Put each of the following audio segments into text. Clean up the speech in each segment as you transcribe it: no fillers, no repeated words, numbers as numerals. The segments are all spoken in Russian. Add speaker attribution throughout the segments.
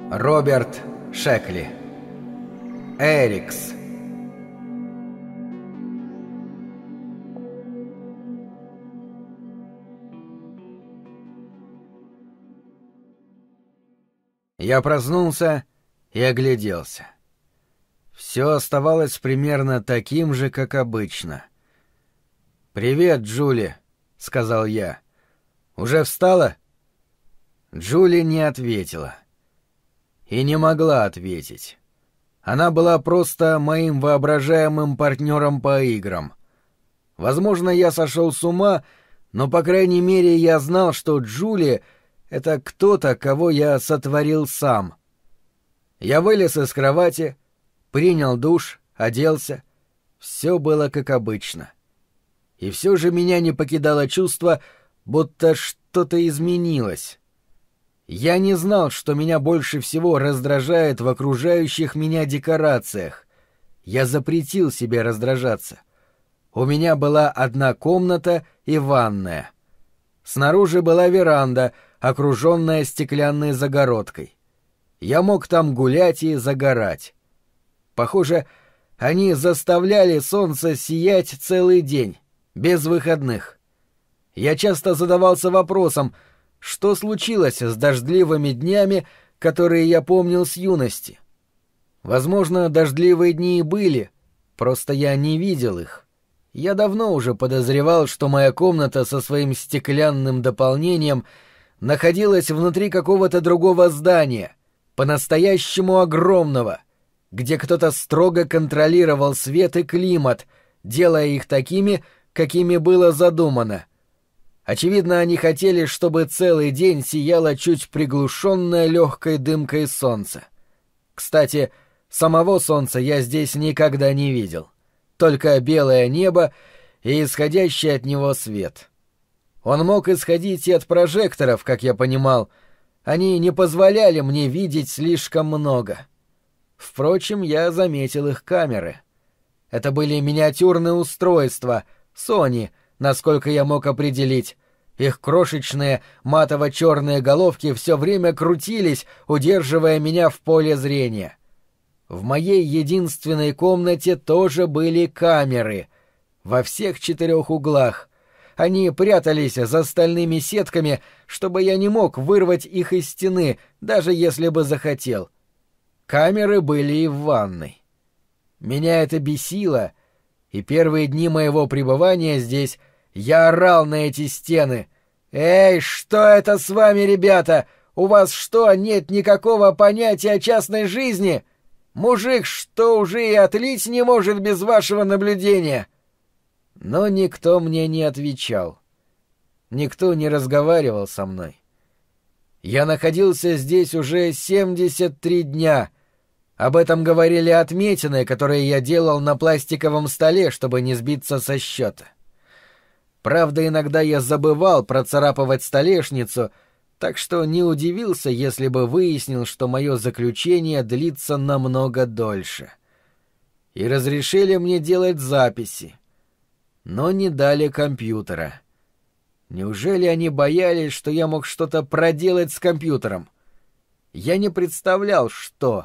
Speaker 1: Роберт Шекли. Эрикс. Я проснулся и огляделся. Все оставалось примерно таким же, как обычно. «Привет, Джули», — сказал я. «Уже встала?» Джули не ответила. И не могла ответить. Она была просто моим воображаемым партнером по играм. Возможно, я сошел с ума, но, по крайней мере, я знал, что Джули — это кто-то, кого я сотворил сам. Я вылез из кровати, принял душ, оделся. Все было как обычно. И все же меня не покидало чувство, будто что-то изменилось. Я не знал, что меня больше всего раздражает в окружающих меня декорациях. Я запретил себе раздражаться. У меня была одна комната и ванная. Снаружи была веранда, окруженная стеклянной загородкой. Я мог там гулять и загорать. Похоже, они заставляли солнце сиять целый день, без выходных. Я часто задавался вопросом, что случилось с дождливыми днями, которые я помнил с юности. Возможно, дождливые дни и были, просто я не видел их. Я давно уже подозревал, что моя комната со своим стеклянным дополнением находилась внутри какого-то другого здания, по-настоящему огромного, где кто-то строго контролировал свет и климат, делая их такими, какими было задумано. Очевидно, они хотели, чтобы целый день сияло чуть приглушенное легкой дымкой солнце. Кстати, самого солнца я здесь никогда не видел. Только белое небо и исходящий от него свет. Он мог исходить и от прожекторов, как я понимал. Они не позволяли мне видеть слишком много. Впрочем, я заметил их камеры. Это были миниатюрные устройства, Sony, насколько я мог определить. Их крошечные матово-черные головки все время крутились, удерживая меня в поле зрения. В моей единственной комнате тоже были камеры. Во всех 4 углах. Они прятались за стальными сетками, чтобы я не мог вырвать их из стены, даже если бы захотел. Камеры были и в ванной. Меня это бесило, и первые дни моего пребывания здесь я орал на эти стены. «Эй, что это с вами, ребята? У вас что, нет никакого понятия о частной жизни? Мужик, что уже и отлить не может без вашего наблюдения?» Но никто мне не отвечал. Никто не разговаривал со мной. Я находился здесь уже 73 дня. Об этом говорили отметины, которые я делал на пластиковом столе, чтобы не сбиться со счета. Правда, иногда я забывал процарапывать столешницу, так что не удивился, если бы выяснил, что мое заключение длится намного дольше. И разрешили мне делать записи, но не дали компьютера. Неужели они боялись, что я мог что-то проделать с компьютером? Я не представлял, что.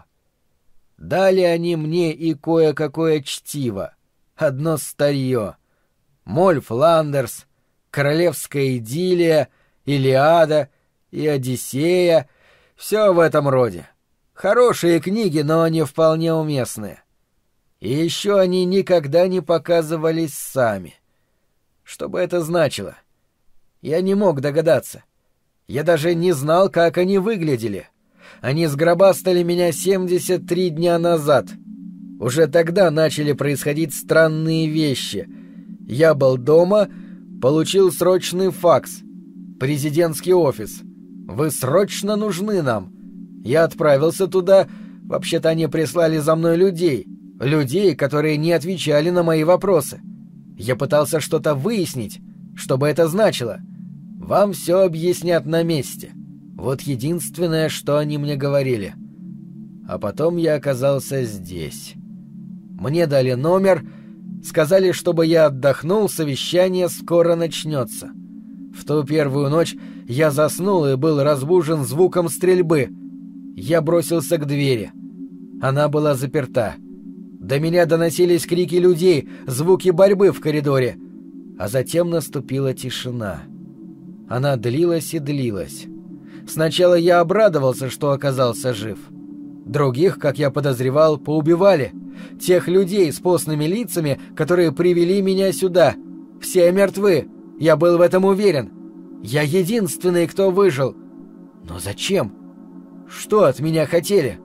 Speaker 1: Дали они мне и кое-какое чтиво, одно старье. Моль Фландерс, Королевская идиллия, Илиада и Одиссея — все в этом роде. Хорошие книги, но не вполне уместные. И еще они никогда не показывались сами. Что бы это значило? Я не мог догадаться. Я даже не знал, как они выглядели. Они сгробастали меня 73 дня назад. Уже тогда начали происходить странные вещи. Я был дома, получил срочный факс. Президентский офис. Вы срочно нужны нам. Я отправился туда. Вообще-то они прислали за мной людей. Людей, которые не отвечали на мои вопросы. Я пытался что-то выяснить, что бы это значило. Вам все объяснят на месте. Вот единственное, что они мне говорили. А потом я оказался здесь. Мне дали номер, сказали, чтобы я отдохнул, совещание скоро начнется. В ту первую ночь я заснул и был разбужен звуком стрельбы. Я бросился к двери. Она была заперта. До меня доносились крики людей, звуки борьбы в коридоре. А затем наступила тишина. Она длилась и длилась. Сначала я обрадовался, что оказался жив. Других, как я подозревал, поубивали. Тех людей с постными лицами, которые привели меня сюда. Все мертвы. Я был в этом уверен. Я единственный, кто выжил. Но зачем? Что от меня хотели?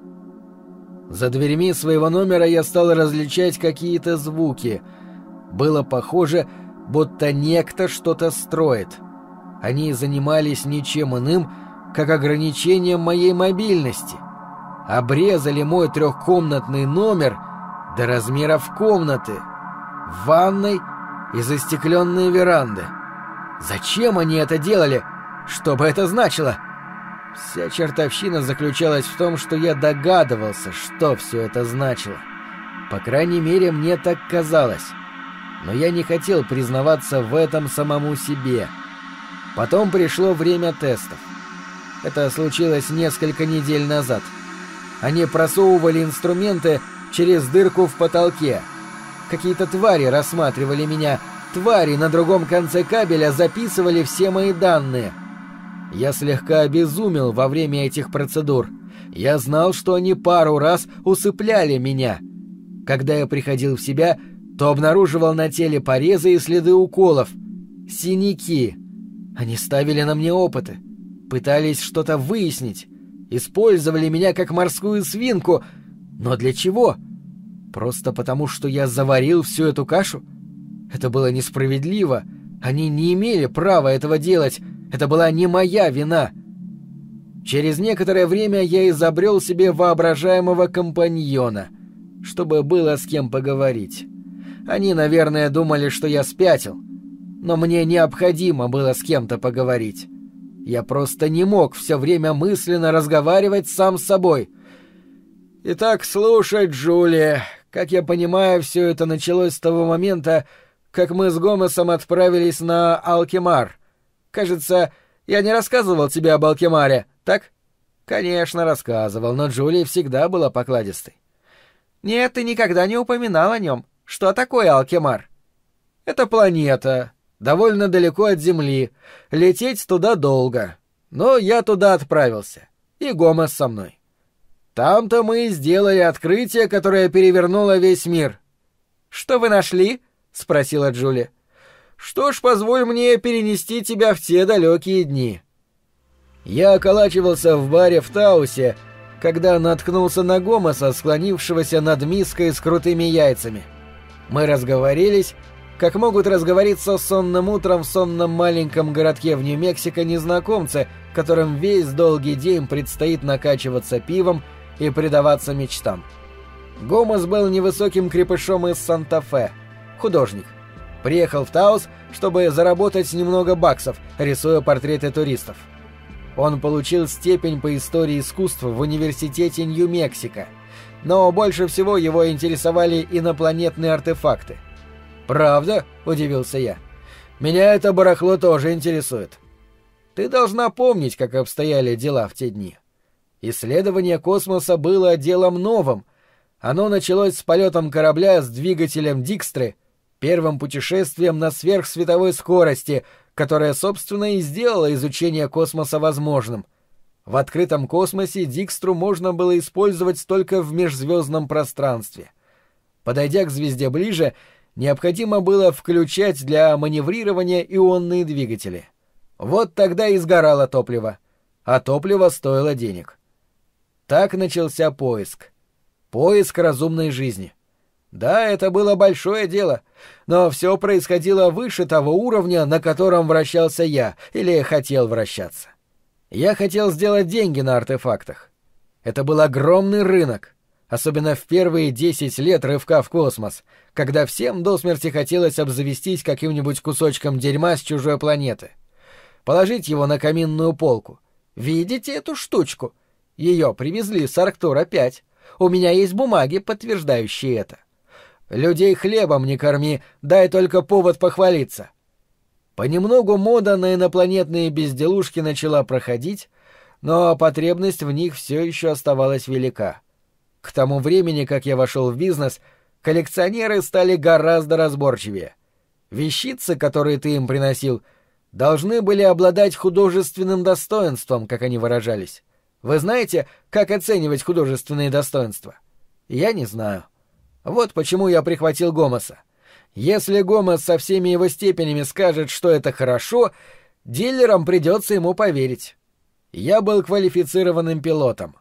Speaker 1: За дверьми своего номера я стал различать какие-то звуки. Было похоже, будто некто что-то строит. Они занимались ничем иным, как ограничением моей мобильности. Обрезали мой трехкомнатный номер до размеров комнаты, ванной и застекленной веранды. Зачем они это делали? Что бы это значило? Вся чертовщина заключалась в том, что я догадывался, что все это значило. По крайней мере, мне так казалось. Но я не хотел признаваться в этом самому себе. Потом пришло время тестов. Это случилось несколько недель назад. Они просовывали инструменты через дырку в потолке. Какие-то твари рассматривали меня. Твари на другом конце кабеля записывали все мои данные. Я слегка обезумел во время этих процедур. Я знал, что они пару раз усыпляли меня. Когда я приходил в себя, то обнаруживал на теле порезы и следы уколов. Синяки. Они ставили на мне опыты. Пытались что-то выяснить. Использовали меня как морскую свинку. Но для чего? Просто потому, что я заварил всю эту кашу? Это было несправедливо. Они не имели права этого делать. Это была не моя вина. Через некоторое время я изобрел себе воображаемого компаньона, чтобы было с кем поговорить. Они, наверное, думали, что я спятил. Но мне необходимо было с кем-то поговорить. Я просто не мог все время мысленно разговаривать сам с собой. «Итак, слушай, Джулия, как я понимаю, все это началось с того момента, как мы с Гомесом отправились на Алкемар. Кажется, я не рассказывал тебе об Алкемаре, так?» «Конечно, рассказывал, но Джулия всегда была покладистой». «Нет, ты никогда не упоминал о нем. Что такое Алкемар?» «Это планета, довольно далеко от Земли. Лететь туда долго. Но я туда отправился. И Гомес со мной. Там-то мы и сделали открытие, которое перевернуло весь мир». «Что вы нашли?» — спросила Джулия. «Что ж, позволь мне перенести тебя в те далекие дни». Я околачивался в баре в Таусе, когда наткнулся на Гомеса, склонившегося над миской с крутыми яйцами. Мы разговорились, как могут разговориться сонным утром в сонном маленьком городке в Нью-Мексико незнакомцы, которым весь долгий день предстоит накачиваться пивом и предаваться мечтам. Гомес был невысоким крепышом из Санта-Фе, художник. Приехал в Таус, чтобы заработать немного баксов, рисуя портреты туристов. Он получил степень по истории искусства в университете Нью-Мексико, но больше всего его интересовали инопланетные артефакты. «Правда?» — удивился я. «Меня это барахло тоже интересует». «Ты должна помнить, как обстояли дела в те дни. Исследование космоса было делом новым. Оно началось с полетом корабля с двигателем Дикстры, первым путешествием на сверхсветовой скорости, которое, собственно, и сделало изучение космоса возможным. В открытом космосе Дикстру можно было использовать только в межзвездном пространстве. Подойдя к звезде ближе, необходимо было включать для маневрирования ионные двигатели. Вот тогда и сгорало топливо, а топливо стоило денег. Так начался поиск. Поиск разумной жизни. Да, это было большое дело, но все происходило выше того уровня, на котором вращался я, или хотел вращаться. Я хотел сделать деньги на артефактах. Это был огромный рынок, особенно в первые 10 лет рывка в космос, когда всем до смерти хотелось обзавестись каким-нибудь кусочком дерьма с чужой планеты. Положить его на каминную полку. Видите эту штучку? Ее привезли с Арктура-5. У меня есть бумаги, подтверждающие это. Людей хлебом не корми, дай только повод похвалиться. Понемногу мода на инопланетные безделушки начала проходить, но потребность в них все еще оставалась велика. К тому времени, как я вошел в бизнес, коллекционеры стали гораздо разборчивее. Вещицы, которые ты им приносил, должны были обладать художественным достоинством, как они выражались. Вы знаете, как оценивать художественные достоинства? Я не знаю. Вот почему я прихватил Гомеса. Если Гомес со всеми его степенями скажет, что это хорошо, дилерам придется ему поверить. Я был квалифицированным пилотом.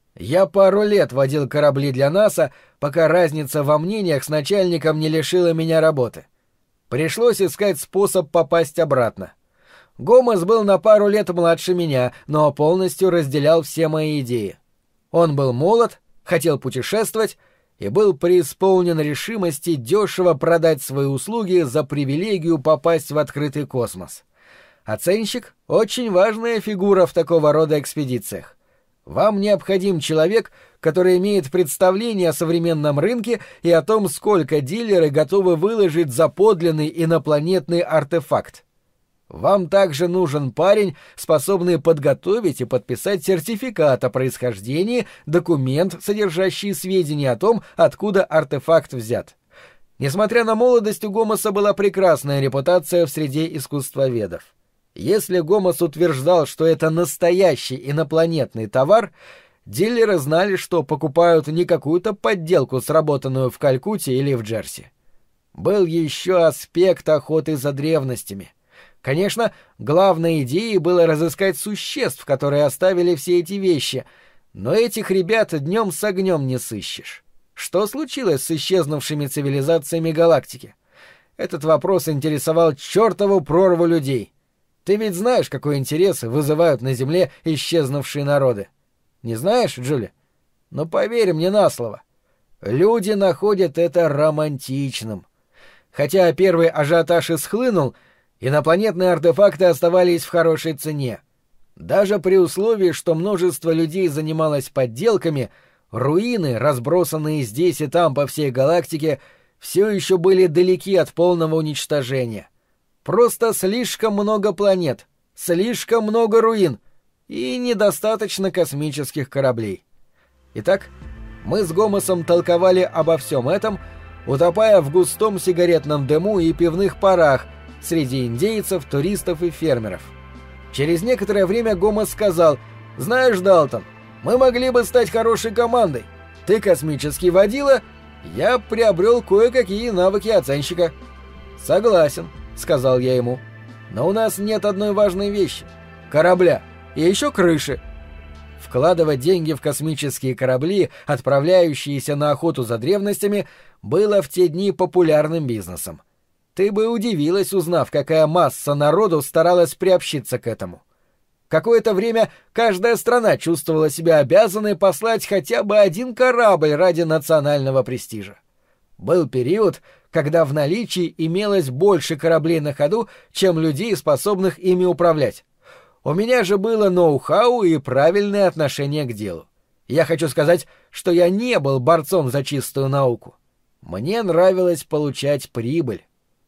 Speaker 1: Я пару лет водил корабли для НАСА, пока разница во мнениях с начальником не лишила меня работы. Пришлось искать способ попасть обратно. Гомес был на пару лет младше меня, но полностью разделял все мои идеи. Он был молод, хотел путешествовать и был преисполнен решимости дешево продать свои услуги за привилегию попасть в открытый космос. Оценщик — очень важная фигура в такого рода экспедициях. Вам необходим человек, который имеет представление о современном рынке и о том, сколько дилеры готовы выложить за подлинный инопланетный артефакт. Вам также нужен парень, способный подготовить и подписать сертификат о происхождении, документ, содержащий сведения о том, откуда артефакт взят. Несмотря на молодость, у Гомеса была прекрасная репутация в среде искусствоведов. Если Гомес утверждал, что это настоящий инопланетный товар, дилеры знали, что покупают не какую-то подделку, сработанную в Калькутте или в Джерси. Был еще аспект охоты за древностями. Конечно, главной идеей было разыскать существ, которые оставили все эти вещи, но этих ребят днем с огнем не сыщешь. Что случилось с исчезнувшими цивилизациями галактики? Этот вопрос интересовал чертову прорву людей. Ты ведь знаешь, какой интерес вызывают на Земле исчезнувшие народы. Не знаешь, Джули? Но поверь мне на слово. Люди находят это романтичным. Хотя первый ажиотаж и схлынул, инопланетные артефакты оставались в хорошей цене. Даже при условии, что множество людей занималось подделками, руины, разбросанные здесь и там по всей галактике, все еще были далеки от полного уничтожения. Просто слишком много планет, слишком много руин и недостаточно космических кораблей. Итак, мы с Гомесом толковали обо всем этом, утопая в густом сигаретном дыму и пивных парах среди индейцев, туристов и фермеров. Через некоторое время Гомес сказал: «Знаешь, Далтон, мы могли бы стать хорошей командой. Ты космический водила, я приобрел кое-какие навыки оценщика». «Согласен», — сказал я ему, — «но у нас нет одной важной вещи — корабля и еще крыши». Вкладывать деньги в космические корабли, отправляющиеся на охоту за древностями, было в те дни популярным бизнесом. Ты бы удивилась, узнав, какая масса народу старалась приобщиться к этому. Какое-то время каждая страна чувствовала себя обязанной послать хотя бы один корабль ради национального престижа. Был период, когда в наличии имелось больше кораблей на ходу, чем людей, способных ими управлять. У меня же было ноу-хау и правильное отношение к делу. Я хочу сказать, что я не был борцом за чистую науку. Мне нравилось получать прибыль.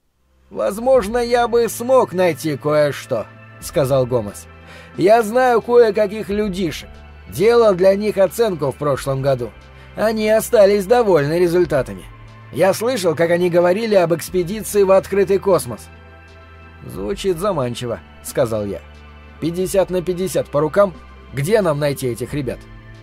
Speaker 1: «Возможно, я бы смог найти кое-что», — сказал Гомес. «Я знаю кое-каких людишек. Делал для них оценку в прошлом году. Они остались довольны результатами. Я слышал, как они говорили об экспедиции в открытый космос». «Звучит заманчиво», — сказал я. 50 на 50 по рукам? Где нам найти этих ребят?»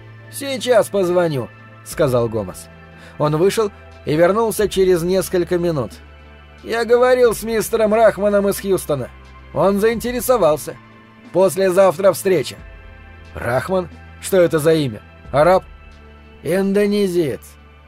Speaker 1: «Сейчас позвоню», — сказал Гомес. Он вышел и вернулся через несколько минут. «Я говорил с мистером Рахманом из Хьюстона. Он заинтересовался. Послезавтра встреча». «Рахман? Что это за имя? Араб?» «Индонезиец».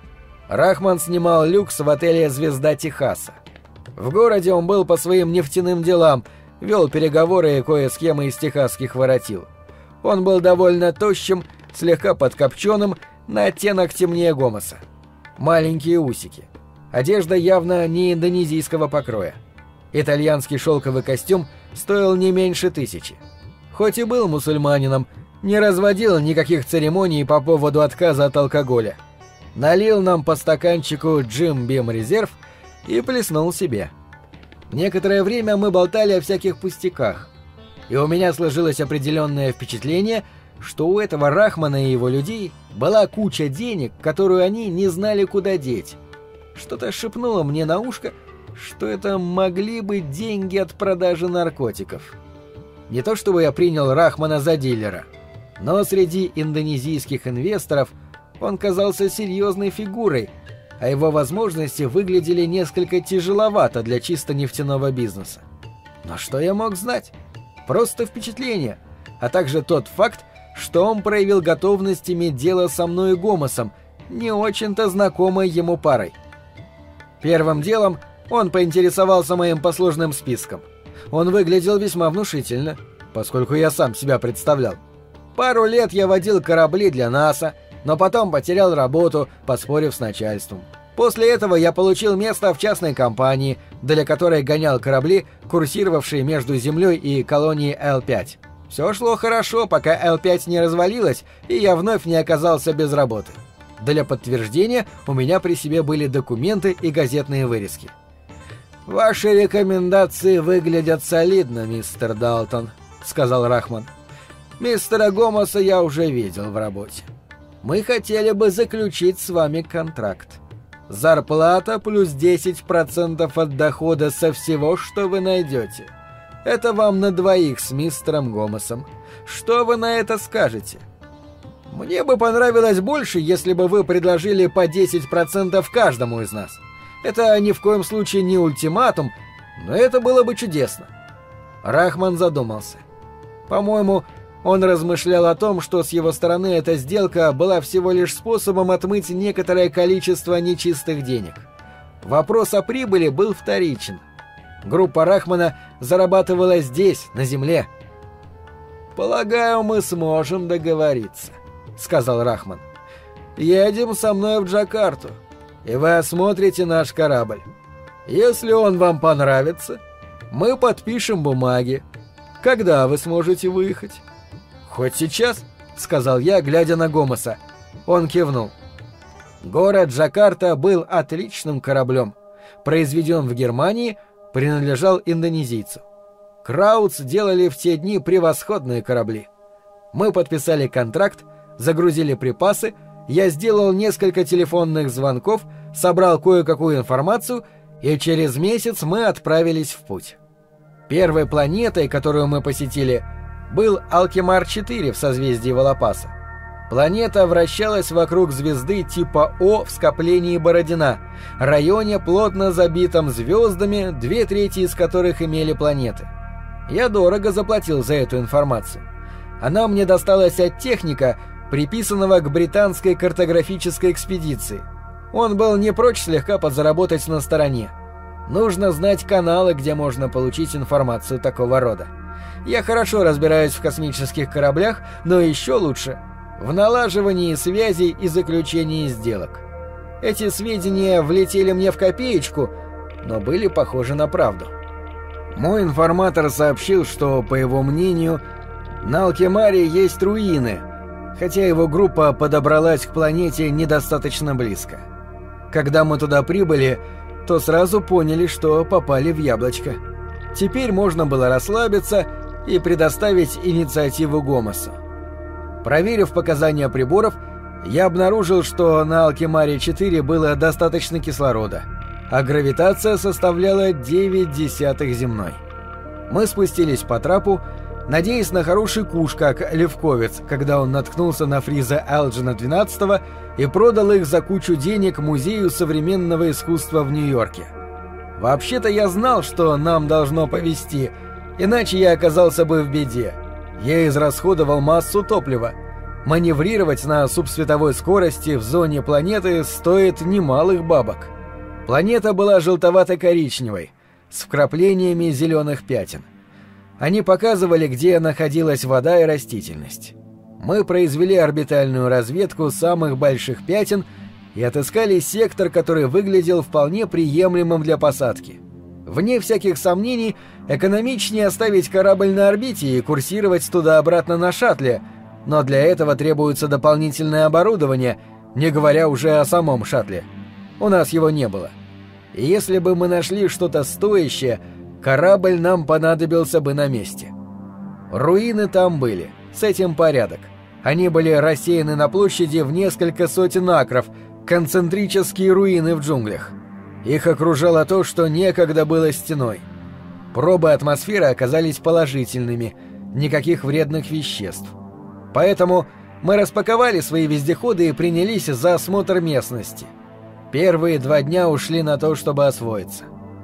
Speaker 1: Рахман снимал люкс в отеле «Звезда Техаса». В городе он был по своим нефтяным делам, вел переговоры кое с кем из техасских воротил. Он был довольно тощим, слегка подкопченным, на оттенок темнее Гомеса. Маленькие усики. Одежда явно не индонезийского покроя. Итальянский шелковый костюм стоил не меньше 1000. Хоть и был мусульманином, не разводил никаких церемоний по поводу отказа от алкоголя. Налил нам по стаканчику Джим Бим Резерв и плеснул себе. Некоторое время мы болтали о всяких пустяках, и у меня сложилось определенное впечатление, что у этого Рахмана и его людей была куча денег, которую они не знали, куда деть. Что-то шепнуло мне на ушко, что это могли быть деньги от продажи наркотиков. Не то чтобы я принял Рахмана за дилера, но среди индонезийских инвесторов он казался серьезной фигурой, а его возможности выглядели несколько тяжеловато для чисто нефтяного бизнеса. Но что я мог знать? Просто впечатление, а также тот факт, что он проявил готовность иметь дело со мной и Гомесом, не очень-то знакомой ему парой. Первым делом он поинтересовался моим послужным списком. Он выглядел весьма внушительно, поскольку я сам себя представлял. Пару лет я водил корабли для НАСА, но потом потерял работу, поспорив с начальством. После этого я получил место в частной компании, для которой гонял корабли, курсировавшие между Землей и колонией Л-5. Все шло хорошо, пока Л-5 не развалилась, и я вновь не оказался без работы. Для подтверждения у меня при себе были документы и газетные вырезки. «Ваши рекомендации выглядят солидно, мистер Далтон», — сказал Рахман. «Мистера Гомеса я уже видел в работе. Мы хотели бы заключить с вами контракт. Зарплата плюс 10% от дохода со всего, что вы найдете. Это вам на двоих с мистером Гомесом. Что вы на это скажете?» «Мне бы понравилось больше, если бы вы предложили по 10% каждому из нас. Это ни в коем случае не ультиматум, но это было бы чудесно». Рахман задумался. По-моему, он размышлял о том, что с его стороны эта сделка была всего лишь способом отмыть некоторое количество нечистых денег. Вопрос о прибыли был вторичен. Группа Рахмана зарабатывала здесь, на земле. «Полагаю, мы сможем договориться», — сказал Рахман. «Едем со мной в Джакарту, и вы осмотрите наш корабль. Если он вам понравится, мы подпишем бумаги. Когда вы сможете выехать?» «Хоть сейчас», — сказал я, глядя на Гомеса. Он кивнул. Город Джакарта был отличным кораблем. Произведен в Германии, принадлежал индонезийцу. Краутс делали в те дни превосходные корабли. Мы подписали контракт, загрузили припасы, я сделал несколько телефонных звонков, собрал кое-какую информацию, и через месяц мы отправились в путь. Первой планетой, которую мы посетили, был Алкемар-4 в созвездии Волопаса. Планета вращалась вокруг звезды типа О в скоплении Бородина, районе, плотно забитом звездами, 2/3 из которых имели планеты. Я дорого заплатил за эту информацию. Она мне досталась от техника, приписанного к британской картографической экспедиции. Он был не прочь слегка подзаработать на стороне. Нужно знать каналы, где можно получить информацию такого рода. Я хорошо разбираюсь в космических кораблях, но еще лучше в налаживании связей и заключении сделок. Эти сведения влетели мне в копеечку, но были похожи на правду. Мой информатор сообщил, что, по его мнению, на Алкемаре есть руины, хотя его группа подобралась к планете недостаточно близко. Когда мы туда прибыли, то сразу поняли, что попали в яблочко. Теперь можно было расслабиться и предоставить инициативу Гомесу. Проверив показания приборов, я обнаружил, что на Алкемаре-4 было достаточно кислорода, а гравитация составляла 0,9 земной. Мы спустились по трапу, надеясь на хороший куш, как Левковец, когда он наткнулся на фризы Элджина XII и продал их за кучу денег Музею современного искусства в Нью-Йорке. Вообще-то я знал, что нам должно повезти, иначе я оказался бы в беде. Я израсходовал массу топлива. Маневрировать на субсветовой скорости в зоне планеты стоит немалых бабок. Планета была желтовато-коричневой, с вкраплениями зеленых пятен. Они показывали, где находилась вода и растительность. Мы произвели орбитальную разведку самых больших пятен и отыскали сектор, который выглядел вполне приемлемым для посадки. Вне всяких сомнений, экономичнее оставить корабль на орбите и курсировать туда-обратно на шаттле, но для этого требуется дополнительное оборудование, не говоря уже о самом шаттле. У нас его не было. И если бы мы нашли что-то стоящее, корабль нам понадобился бы на месте. Руины там были, с этим порядок. Они были рассеяны на площади в несколько сотен акров, концентрические руины в джунглях. Их окружало то, что некогда было стеной. Пробы атмосферы оказались положительными, никаких вредных веществ. Поэтому мы распаковали свои вездеходы и принялись за осмотр местности. Первые 2 дня ушли на то, чтобы освоиться.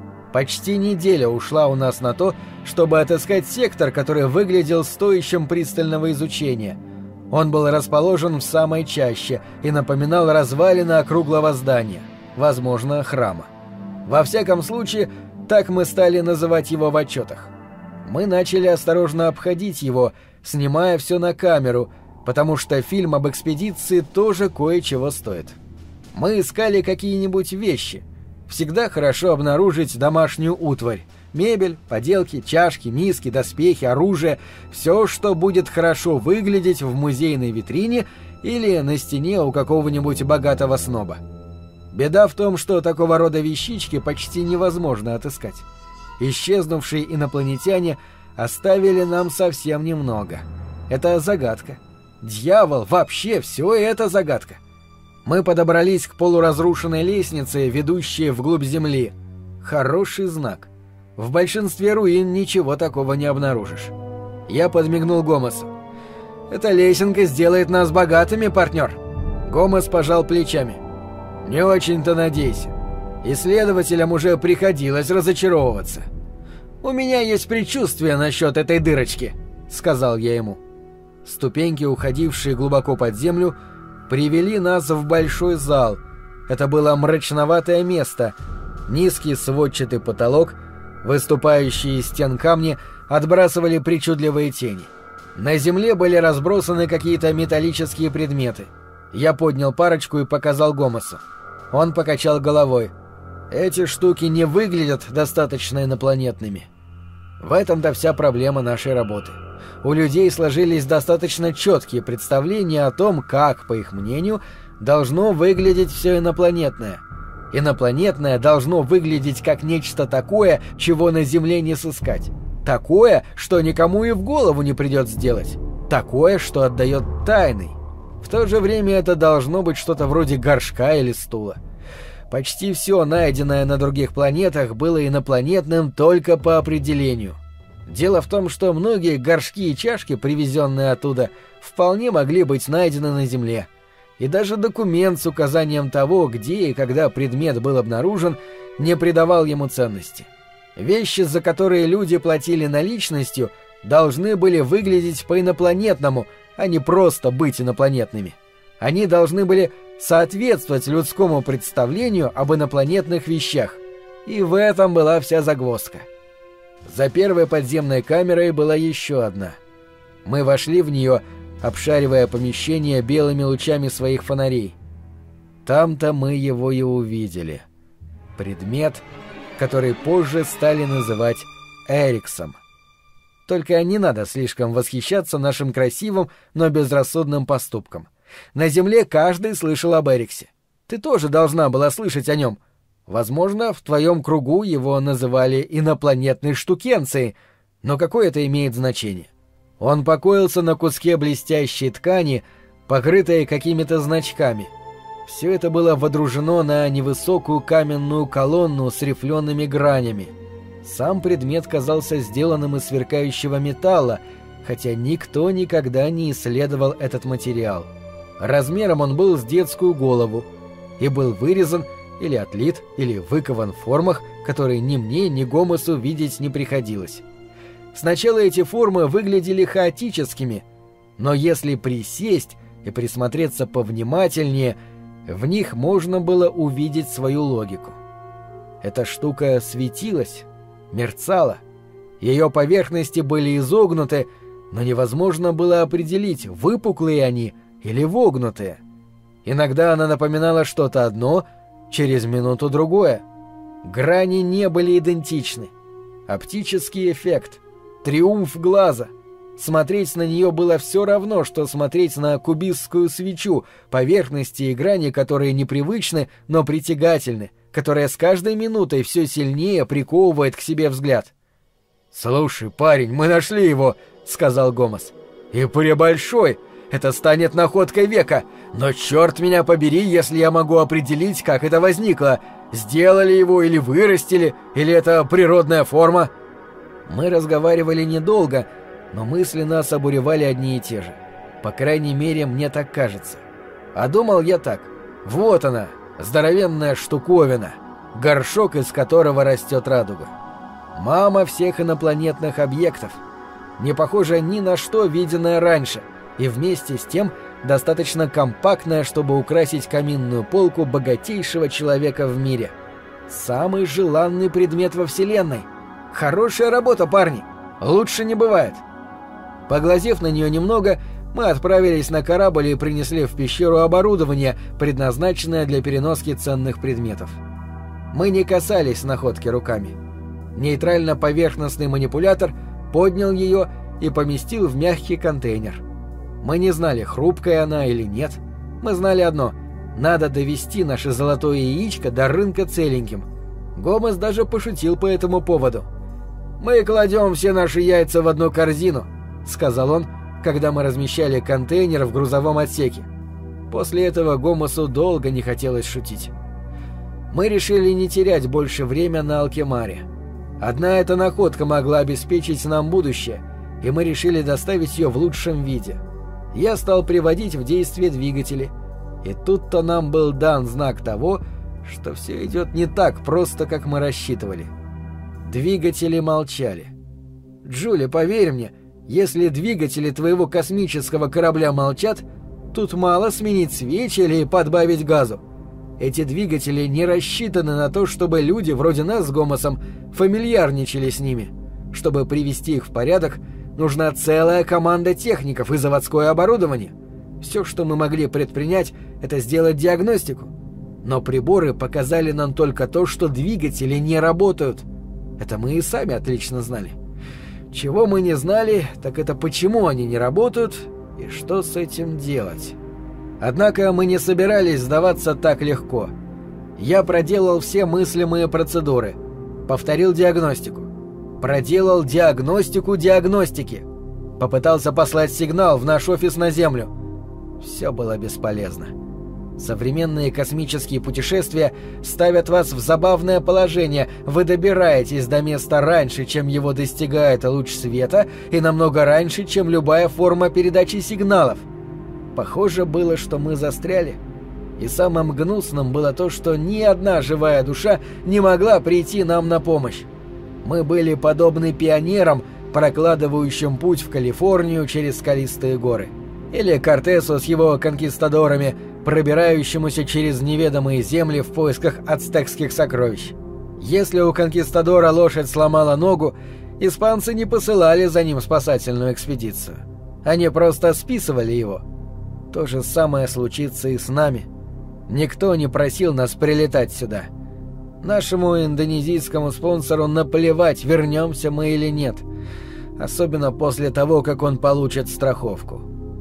Speaker 1: Почти неделя ушла у нас на то, чтобы отыскать сектор, который выглядел стоящим пристального изучения. Он был расположен в самой чаще и напоминал развалины округлого здания, возможно, храма. Во всяком случае, так мы стали называть его в отчетах. Мы начали осторожно обходить его, снимая все на камеру, потому что фильм об экспедиции тоже кое-чего стоит. Мы искали какие-нибудь вещи. Всегда хорошо обнаружить домашнюю утварь. Мебель, поделки, чашки, миски, доспехи, оружие. Все, что будет хорошо выглядеть в музейной витрине или на стене у какого-нибудь богатого сноба. Беда в том, что такого рода вещички почти невозможно отыскать. Исчезнувшие инопланетяне оставили нам совсем немного. Это загадка. Дьявол, вообще все это загадка. Мы подобрались к полуразрушенной лестнице, ведущей вглубь земли. Хороший знак. В большинстве руин ничего такого не обнаружишь. Я подмигнул Гомесу. «Эта лесенка сделает нас богатыми, партнер!» Гомес пожал плечами. «Не очень-то надейся. Исследователям уже приходилось разочаровываться. У меня есть предчувствие насчет этой дырочки», — сказал я ему. Ступеньки, уходившие глубоко под землю, привели нас в большой зал. Это было мрачноватое место. Низкий сводчатый потолок, выступающие из стен камни, отбрасывали причудливые тени. На земле были разбросаны какие-то металлические предметы. Я поднял парочку и показал Гомесу. Он покачал головой. «Эти штуки не выглядят достаточно инопланетными». В этом-то вся проблема нашей работы. У людей сложились достаточно четкие представления о том, как, по их мнению, должно выглядеть все инопланетное. Инопланетное должно выглядеть как нечто такое, чего на Земле не сыскать. Такое, что никому и в голову не придет сделать. Такое, что отдает тайной. В то же время это должно быть что-то вроде горшка или стула. Почти все, найденное на других планетах, было инопланетным только по определению. Дело в том, что многие горшки и чашки, привезенные оттуда, вполне могли быть найдены на Земле. И даже документ с указанием того, где и когда предмет был обнаружен, не придавал ему ценности. Вещи, за которые люди платили наличностью, должны были выглядеть по-инопланетному, а не просто быть инопланетными. Они должны были соответствовать людскому представлению об инопланетных вещах. И в этом была вся загвоздка. За первой подземной камерой была еще одна. Мы вошли в нее, обшаривая помещение белыми лучами своих фонарей. Там-то мы его и увидели. Предмет, который позже стали называть Эриксом. Только не надо слишком восхищаться нашим красивым, но безрассудным поступком. На Земле каждый слышал об Эриксе. Ты тоже должна была слышать о нем. Возможно, в твоем кругу его называли инопланетной штукенцией, но какое это имеет значение? Он покоился на куске блестящей ткани, покрытой какими-то значками. Все это было водружено на невысокую каменную колонну с рифлеными гранями. Сам предмет казался сделанным из сверкающего металла, хотя никто никогда не исследовал этот материал. Размером он был с детскую голову и был вырезан или отлит, или выкован в формах, которые ни мне, ни Гомесу видеть не приходилось. Сначала эти формы выглядели хаотическими, но если присесть и присмотреться повнимательнее, в них можно было увидеть свою логику. Эта штука светилась, мерцала. Ее поверхности были изогнуты, но невозможно было определить, выпуклые они или вогнутые. Иногда она напоминала что-то одно, через минуту другое. Грани не были идентичны. Оптический эффект, триумф глаза. Смотреть на нее было все равно, что смотреть на кубистскую свечу, поверхности и грани, которые непривычны, но притягательны, которая с каждой минутой все сильнее приковывает к себе взгляд. «Слушай, парень, мы нашли его», — сказал Гомес. «И пребольшой. Это станет находкой века. Но черт меня побери, если я могу определить, как это возникло. Сделали его или вырастили, или это природная форма». Мы разговаривали недолго, но мысли нас обуревали одни и те же. По крайней мере, мне так кажется. А думал я так. Вот она, здоровенная штуковина, горшок, из которого растет радуга. Мама всех инопланетных объектов. Не похожа ни на что, виденное раньше, и вместе с тем достаточно компактная, чтобы украсить каминную полку богатейшего человека в мире. Самый желанный предмет во Вселенной. Хорошая работа, парни. Лучше не бывает. Поглазев на нее немного, мы отправились на корабль и принесли в пещеру оборудование, предназначенное для переноски ценных предметов. Мы не касались находки руками. Нейтрально-поверхностный манипулятор поднял ее и поместил в мягкий контейнер. Мы не знали, хрупкая она или нет. Мы знали одно — надо довести наше золотое яичко до рынка целеньким. Гомес даже пошутил по этому поводу. «Мы кладем все наши яйца в одну корзину», — сказал он, когда мы размещали контейнер в грузовом отсеке. После этого Гомесу долго не хотелось шутить. Мы решили не терять больше время на Алкемаре. Одна эта находка могла обеспечить нам будущее, и мы решили доставить ее в лучшем виде. Я стал приводить в действие двигатели, и тут-то нам был дан знак того, что все идет не так просто, как мы рассчитывали. Двигатели молчали. «Джули, поверь мне, если двигатели твоего космического корабля молчат, тут мало сменить свечи или подбавить газу. Эти двигатели не рассчитаны на то, чтобы люди вроде нас с Гомесом фамильярничали с ними. Чтобы привести их в порядок, нужна целая команда техников и заводское оборудование. Все, что мы могли предпринять, это сделать диагностику. Но приборы показали нам только то, что двигатели не работают. Это мы и сами отлично знали. Чего мы не знали, так это почему они не работают и что с этим делать. Однако мы не собирались сдаваться так легко. Я проделал все мыслимые процедуры. Повторил диагностику. Проделал диагностику диагностики. Попытался послать сигнал в наш офис на Землю. Все было бесполезно. Современные космические путешествия ставят вас в забавное положение. Вы добираетесь до места раньше, чем его достигает луч света, и намного раньше, чем любая форма передачи сигналов. Похоже было, что мы застряли. И самым гнусным было то, что ни одна живая душа не могла прийти нам на помощь. Мы были подобны пионерам, прокладывающим путь в Калифорнию через скалистые горы. Или Кортесу с его конкистадорами, пробирающемуся через неведомые земли в поисках ацтекских сокровищ. Если у конкистадора лошадь сломала ногу, испанцы не посылали за ним спасательную экспедицию. Они просто списывали его. То же самое случится и с нами. Никто не просил нас прилетать сюда. Нашему индонезийскому спонсору наплевать, вернемся мы или нет. Особенно после того, как он получит страховку.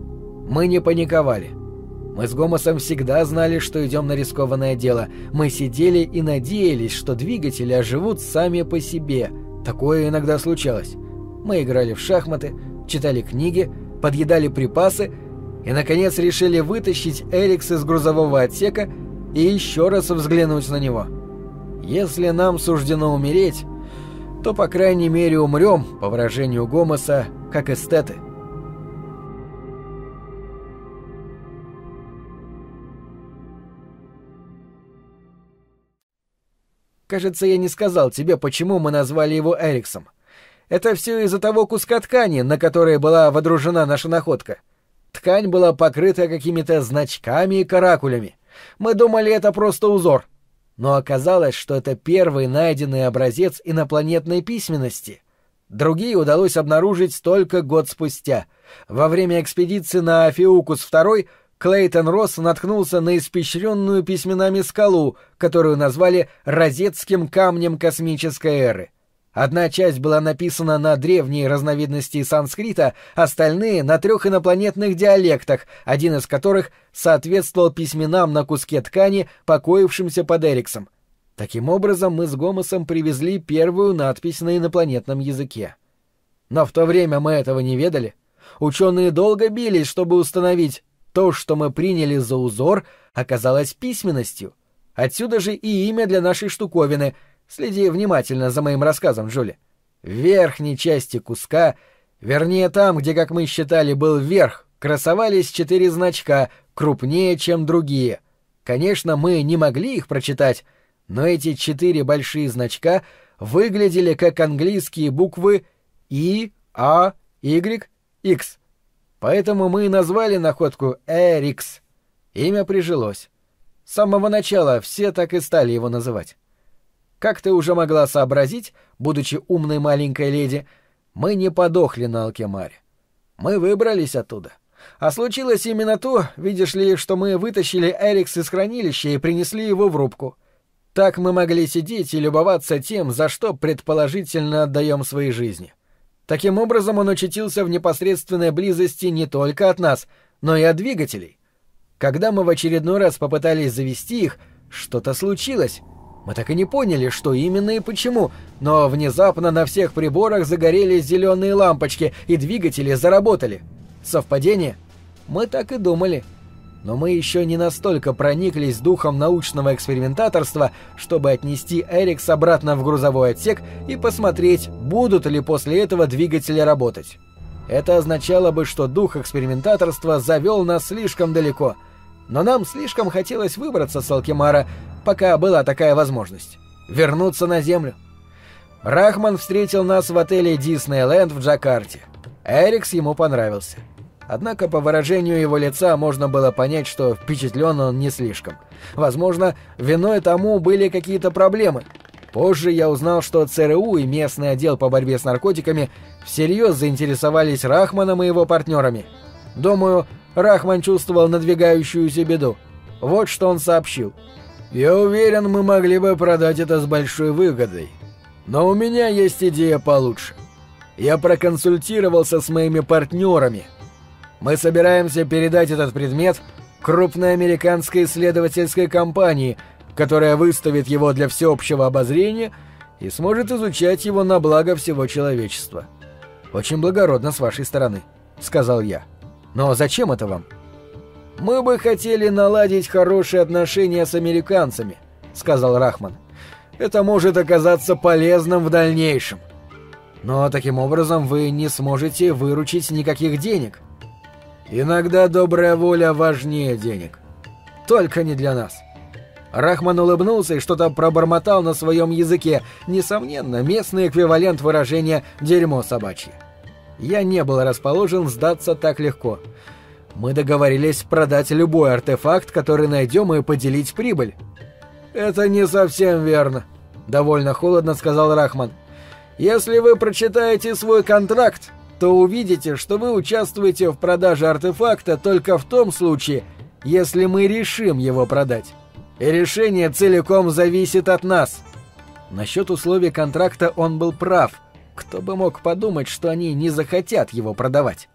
Speaker 1: Мы не паниковали. Мы с Гомесом всегда знали, что идем на рискованное дело. Мы сидели и надеялись, что двигатели оживут сами по себе. Такое иногда случалось. Мы играли в шахматы, читали книги, подъедали припасы и, наконец, решили вытащить Эрикс из грузового отсека и еще раз взглянуть на него. Если нам суждено умереть, то, по крайней мере, умрем, по выражению Гомеса, как эстеты. Кажется, я не сказал тебе, почему мы назвали его Эриксом. Это все из-за того куска ткани, на который была водружена наша находка. Ткань была покрыта какими-то значками и каракулями. Мы думали, это просто узор. Но оказалось, что это первый найденный образец инопланетной письменности. Другие удалось обнаружить только год спустя. Во время экспедиции на Офиукус-2 Клейтон Росс наткнулся на испещренную письменами скалу, которую назвали «Розетским камнем космической эры». Одна часть была написана на древней разновидности санскрита, остальные — на 3 инопланетных диалектах, один из которых соответствовал письменам на куске ткани, покоившимся под Эриксом. Таким образом, мы с Гомесом привезли первую надпись на инопланетном языке. Но в то время мы этого не ведали. Ученые долго бились, чтобы установить, то, что мы приняли за узор, оказалось письменностью. Отсюда же и имя для нашей штуковины. Следи внимательно за моим рассказом, Джули. В верхней части куска, вернее там, где, как мы считали, был верх, красовались 4 значка, крупнее, чем другие. Конечно, мы не могли их прочитать, но эти 4 большие значка выглядели как английские буквы И, А, Y, X. Поэтому мы и назвали находку Эрикс. Имя прижилось. С самого начала все так и стали его называть. Как ты уже могла сообразить, будучи умной маленькой леди, мы не подохли на Алкемаре. Мы выбрались оттуда. А случилось именно то, видишь ли, что мы вытащили Эрикс из хранилища и принесли его в рубку. Так мы могли сидеть и любоваться тем, за что предположительно отдаем свои жизни. Таким образом он очутился в непосредственной близости не только от нас, но и от двигателей. Когда мы в очередной раз попытались завести их, что-то случилось. Мы так и не поняли, что именно и почему, но внезапно на всех приборах загорелись зеленые лампочки, и двигатели заработали. Совпадение? Мы так и думали. Но мы еще не настолько прониклись духом научного экспериментаторства, чтобы отнести Эрикс обратно в грузовой отсек и посмотреть, будут ли после этого двигатели работать. Это означало бы, что дух экспериментаторства завел нас слишком далеко. Но нам слишком хотелось выбраться с Алкемара, пока была такая возможность. Вернуться на Землю. Рахман встретил нас в отеле «Диснейленд» в Джакарте. Эрикс ему понравился. Однако по выражению его лица можно было понять, что впечатлен он не слишком. Возможно, виной тому были какие-то проблемы. Позже я узнал, что ЦРУ и местный отдел по борьбе с наркотиками всерьез заинтересовались Рахманом и его партнерами. Думаю, Рахман чувствовал надвигающуюся беду. Вот что он сообщил. «Я уверен, мы могли бы продать это с большой выгодой. Но у меня есть идея получше. Я проконсультировался с моими партнерами. Мы собираемся передать этот предмет крупной американской исследовательской компании, которая выставит его для всеобщего обозрения и сможет изучать его на благо всего человечества». «Очень благородно с вашей стороны», — сказал я. «Но зачем это вам?» «Мы бы хотели наладить хорошие отношения с американцами», — сказал Рахман. «Это может оказаться полезным в дальнейшем». «Но таким образом вы не сможете выручить никаких денег». «Иногда добрая воля важнее денег. Только не для нас». Рахман улыбнулся и что-то пробормотал на своем языке, несомненно, местный эквивалент выражения «дерьмо собачье». Я не был расположен сдаться так легко. Мы договорились продать любой артефакт, который найдем, и поделить прибыль. «Это не совсем верно», — довольно холодно сказал Рахман. «Если вы прочитаете свой контракт, то увидите, что вы участвуете в продаже артефакта только в том случае, если мы решим его продать. И решение целиком зависит от нас». Насчет условий контракта он был прав. Кто бы мог подумать, что они не захотят его продавать.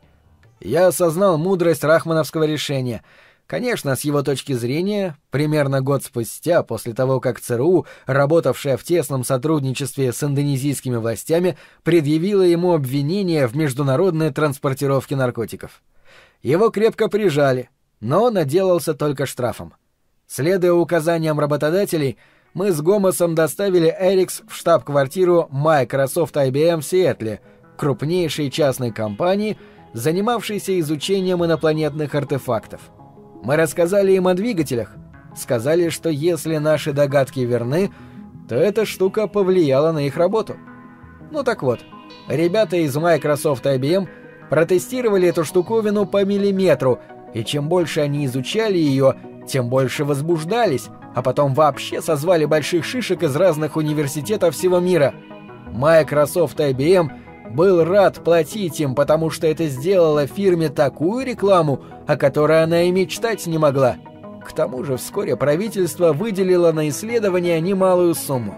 Speaker 1: Я осознал мудрость рахмановского решения. Конечно, с его точки зрения, примерно год спустя, после того, как ЦРУ, работавшая в тесном сотрудничестве с индонезийскими властями, предъявила ему обвинение в международной транспортировке наркотиков. Его крепко прижали, но он отделался только штрафом. Следуя указаниям работодателей, мы с Гомосом доставили Эрикс в штаб-квартиру Microsoft IBM в Сиэтле, крупнейшей частной компании, занимавшейся изучением инопланетных артефактов. Мы рассказали им о двигателях, сказали, что если наши догадки верны, то эта штука повлияла на их работу. Ну так вот, ребята из Microsoft IBM протестировали эту штуковину по миллиметру, и чем больше они изучали ее, тем больше возбуждались, а потом вообще созвали больших шишек из разных университетов всего мира. Microsoft IBM был рад платить им, потому что это сделало фирме такую рекламу, о которой она и мечтать не могла. К тому же вскоре правительство выделило на исследование немалую сумму.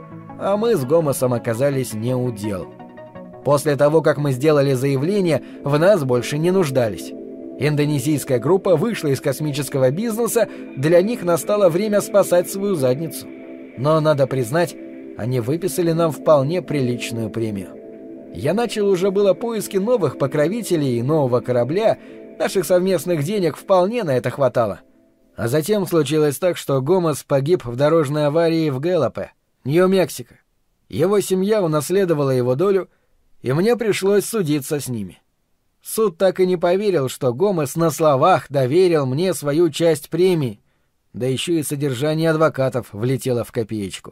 Speaker 1: А мы с Гомосом оказались не у дел. После того, как мы сделали заявление, в нас больше не нуждались. Индонезийская группа вышла из космического бизнеса, для них настало время спасать свою задницу. Но, надо признать, они выписали нам вполне приличную премию. Я начал уже было поиски новых покровителей и нового корабля, наших совместных денег вполне на это хватало. А затем случилось так, что Гомес погиб в дорожной аварии в Гэллопе, Нью-Мексико. Его семья унаследовала его долю, и мне пришлось судиться с ними. Суд так и не поверил, что Гомес на словах доверил мне свою часть премии, да еще и содержание адвокатов влетело в копеечку.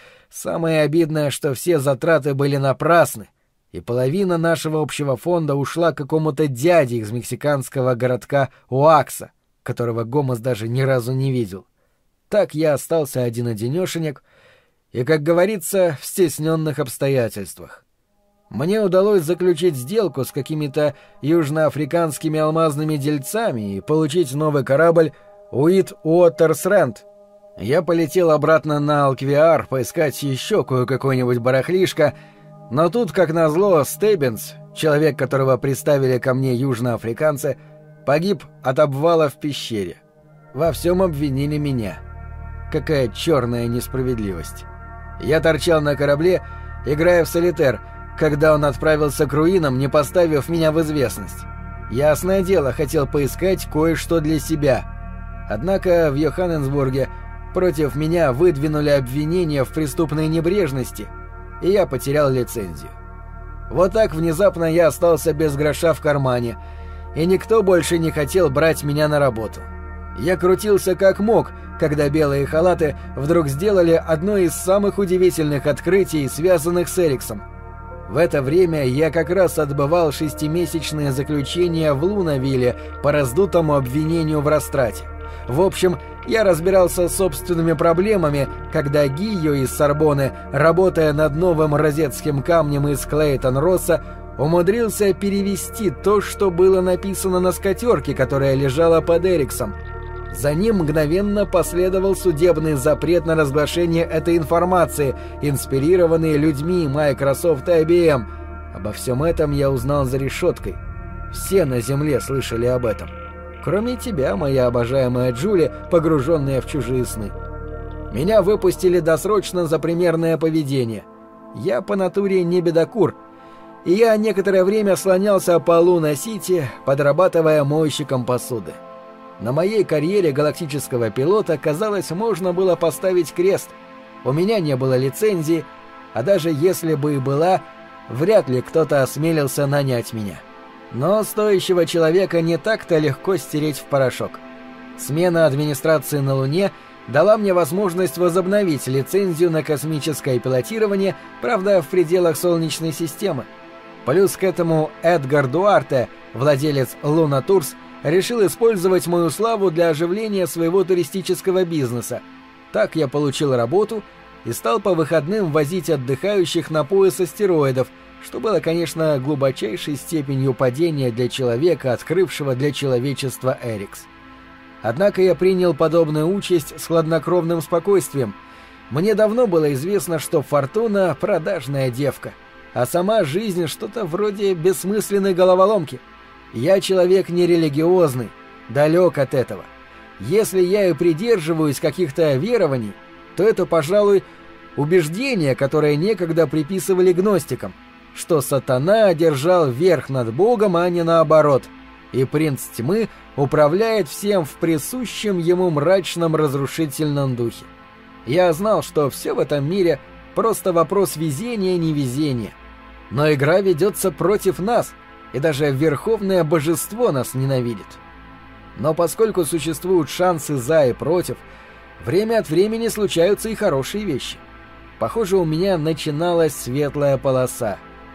Speaker 1: Самое обидное, что все затраты были напрасны, и половина нашего общего фонда ушла какому-то дяде из мексиканского городка Уакса, которого Гомес даже ни разу не видел. Так я остался один-одинешенек и, как говорится, в стесненных обстоятельствах. Мне удалось заключить сделку с какими-то южноафриканскими алмазными дельцами и получить новый корабль «Уит Уотерсрэнд». Я полетел обратно на Алквиар поискать еще кое-какое-нибудь барахлишко, но тут, как назло, Стеббинс, человек, которого представили ко мне южноафриканцы, погиб от обвала в пещере. Во всем обвинили меня. Какая черная несправедливость. Я торчал на корабле, играя в солитер, когда он отправился к руинам, не поставив меня в известность. Ясное дело, хотел поискать кое-что для себя. Однако в Йоханнесбурге против меня выдвинули обвинения в преступной небрежности, и я потерял лицензию. Вот так внезапно я остался без гроша в кармане, и никто больше не хотел брать меня на работу. Я крутился как мог, когда белые халаты вдруг сделали одно из самых удивительных открытий, связанных с Эриксом. В это время я как раз отбывал 6-месячное заключение в Лунавилле по раздутому обвинению в растрате. В общем, я разбирался с собственными проблемами, когда Гийо из Сорбонны, работая над новым розетским камнем из Клейтон-Росса, умудрился перевести то, что было написано на скатерке, которая лежала под Эриксом. За ним мгновенно последовал судебный запрет на разглашение этой информации, инспирированный людьми Microsoft и IBM. Обо всем этом я узнал за решеткой. Все на земле слышали об этом. Кроме тебя, моя обожаемая Джули, погруженная в чужие сны. Меня выпустили досрочно за примерное поведение. Я по натуре не бедокур, и я некоторое время слонялся по Луна-Сити, подрабатывая мойщиком посуды. На моей карьере галактического пилота, казалось, можно было поставить крест. У меня не было лицензии, а даже если бы и была, вряд ли кто-то осмелился нанять меня. Но стоящего человека не так-то легко стереть в порошок. Смена администрации на Луне дала мне возможность возобновить лицензию на космическое пилотирование, правда, в пределах Солнечной системы. Плюс к этому Эдгар Дуарте, владелец Луна Турс, решил использовать мою славу для оживления своего туристического бизнеса. Так я получил работу и стал по выходным возить отдыхающих на пояс астероидов, что было, конечно, глубочайшей степенью падения для человека, открывшего для человечества Эрикс. Однако я принял подобную участь с хладнокровным спокойствием. Мне давно было известно, что Фортуна — продажная девка, а сама жизнь — что-то вроде бессмысленной головоломки. Я человек нерелигиозный, далек от этого. Если я и придерживаюсь каких-то верований, то это, пожалуй, убеждения, которые некогда приписывали гностикам, что сатана одержал верх над Богом, а не наоборот, и принц тьмы управляет всем в присущем ему мрачном разрушительном духе. Я знал, что все в этом мире просто вопрос везения-невезения. Но игра ведется против нас, и даже Верховное Божество нас ненавидит. Но поскольку существуют шансы за и против, время от времени случаются и хорошие вещи. Похоже, у меня начиналась светлая полоса.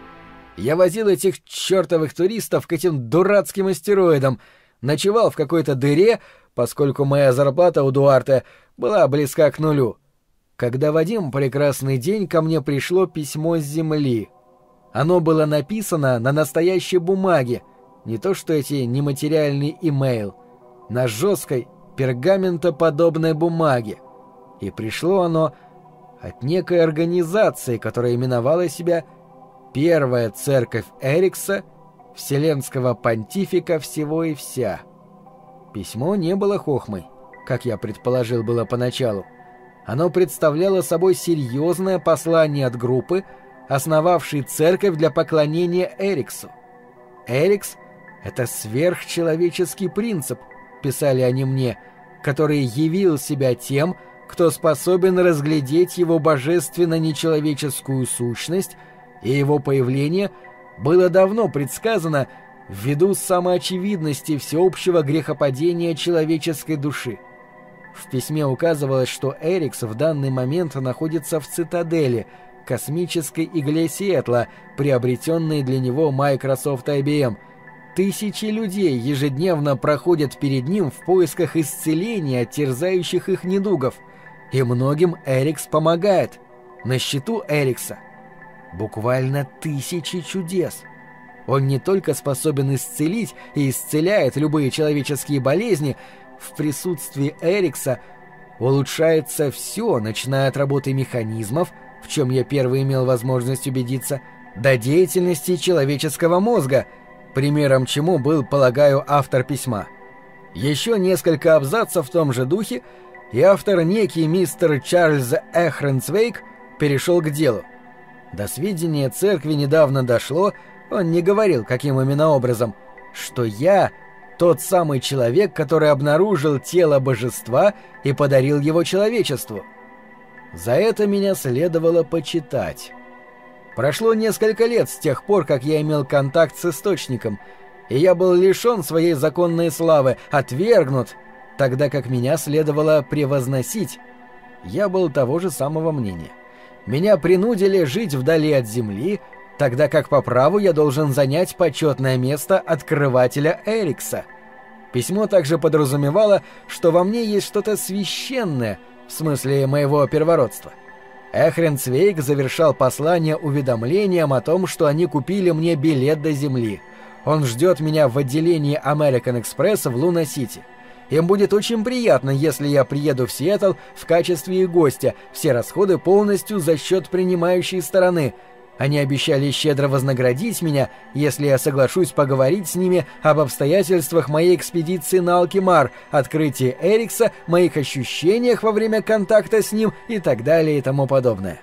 Speaker 1: Я возил этих чертовых туристов к этим дурацким астероидам, ночевал в какой-то дыре, поскольку моя зарплата у Дуарте была близка к нулю. Когда в один прекрасный день ко мне пришло письмо с Земли. Оно было написано на настоящей бумаге, не то что эти нематериальный имейл, на жесткой пергаментоподобной бумаге. И пришло оно от некой организации, которая именовала себя «Первая церковь Эрикса, вселенского понтифика всего и вся». Письмо не было хохмой, как я предположил было поначалу. Оно представляло собой серьезное послание от группы, основавший церковь для поклонения Эриксу. Эрикс — это сверхчеловеческий принцип, писали они мне, который явил себя тем, кто способен разглядеть его божественно-нечеловеческую сущность, и его появление было давно предсказано ввиду самоочевидности всеобщего грехопадения человеческой души. В письме указывалось, что Эрикс в данный момент находится в цитадели, космической игле Сиэтла, приобретенной для него Microsoft IBM. Тысячи людей ежедневно проходят перед ним в поисках исцеления от терзающих их недугов. И многим Эрикс помогает. На счету Эрикса буквально тысячи чудес. Он не только способен исцелить и исцеляет любые человеческие болезни, в присутствии Эрикса улучшается все, начиная от работы механизмов, в чем я первый имел возможность убедиться, до деятельности человеческого мозга, примером чему был, полагаю, автор письма. Еще несколько абзацев в том же духе, и автор, некий мистер Чарльз Эхренцвейк, перешел к делу. До сведения церкви недавно дошло, он не говорил, каким именно образом, что я тот самый человек, который обнаружил тело божества и подарил его человечеству. За это меня следовало почитать. Прошло несколько лет с тех пор, как я имел контакт с Источником, и я был лишен своей законной славы, отвергнут, тогда как меня следовало превозносить. Я был того же самого мнения. Меня принудили жить вдали от земли, тогда как по праву я должен занять почетное место открывателя Эрикса. Письмо также подразумевало, что во мне есть что-то священное, в смысле моего первородства. Эхренцвейк завершал послание уведомлением о том, что они купили мне билет до земли. Он ждет меня в отделении American Express в Луна-Сити. Им будет очень приятно, если я приеду в Сиэтл в качестве их гостя, все расходы полностью за счет принимающей стороны. Они обещали щедро вознаградить меня, если я соглашусь поговорить с ними об обстоятельствах моей экспедиции на Алкимар, открытии Эрикса, моих ощущениях во время контакта с ним и так далее и тому подобное.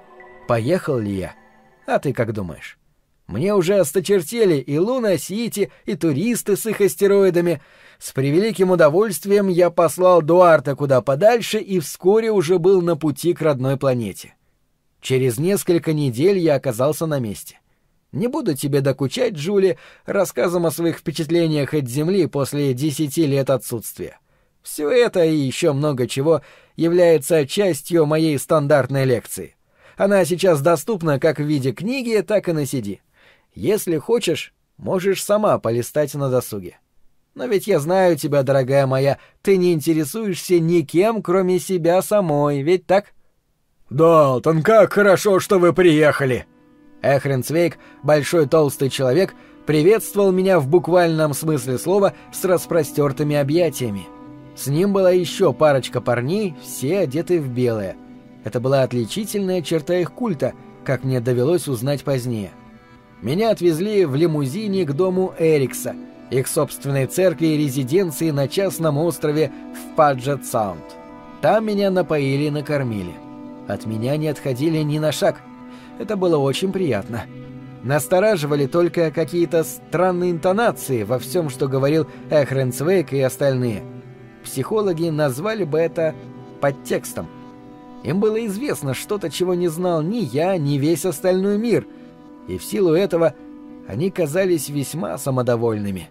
Speaker 1: Поехал ли я? А ты как думаешь? Мне уже осточертели и Луна-Сити, и туристы с их астероидами. С превеликим удовольствием я послал Дуарта куда подальше и вскоре уже был на пути к родной планете. Через несколько недель я оказался на месте. Не буду тебе докучать, Джули, рассказом о своих впечатлениях от Земли после 10 лет отсутствия. Все это и еще много чего является частью моей стандартной лекции. Она сейчас доступна как в виде книги, так и на CD. Если хочешь, можешь сама полистать на досуге. Но ведь я знаю тебя, дорогая моя, ты не интересуешься никем, кроме себя самой, ведь так? «Далтон, как хорошо, что вы приехали!» Эхренцвейк, большой толстый человек, приветствовал меня в буквальном смысле слова с распростертыми объятиями. С ним была еще парочка парней, все одеты в белое. Это была отличительная черта их культа, как мне довелось узнать позднее. Меня отвезли в лимузине к дому Эрикса, их собственной церкви и резиденции на частном острове в Паджет-Саунд. Там меня напоили и накормили. От меня не отходили ни на шаг. Это было очень приятно. Настораживали только какие-то странные интонации во всем, что говорил Эхренцвейк и остальные. Психологи назвали бы это подтекстом. Им было известно что-то, чего не знал ни я, ни весь остальной мир, и в силу этого они казались весьма самодовольными.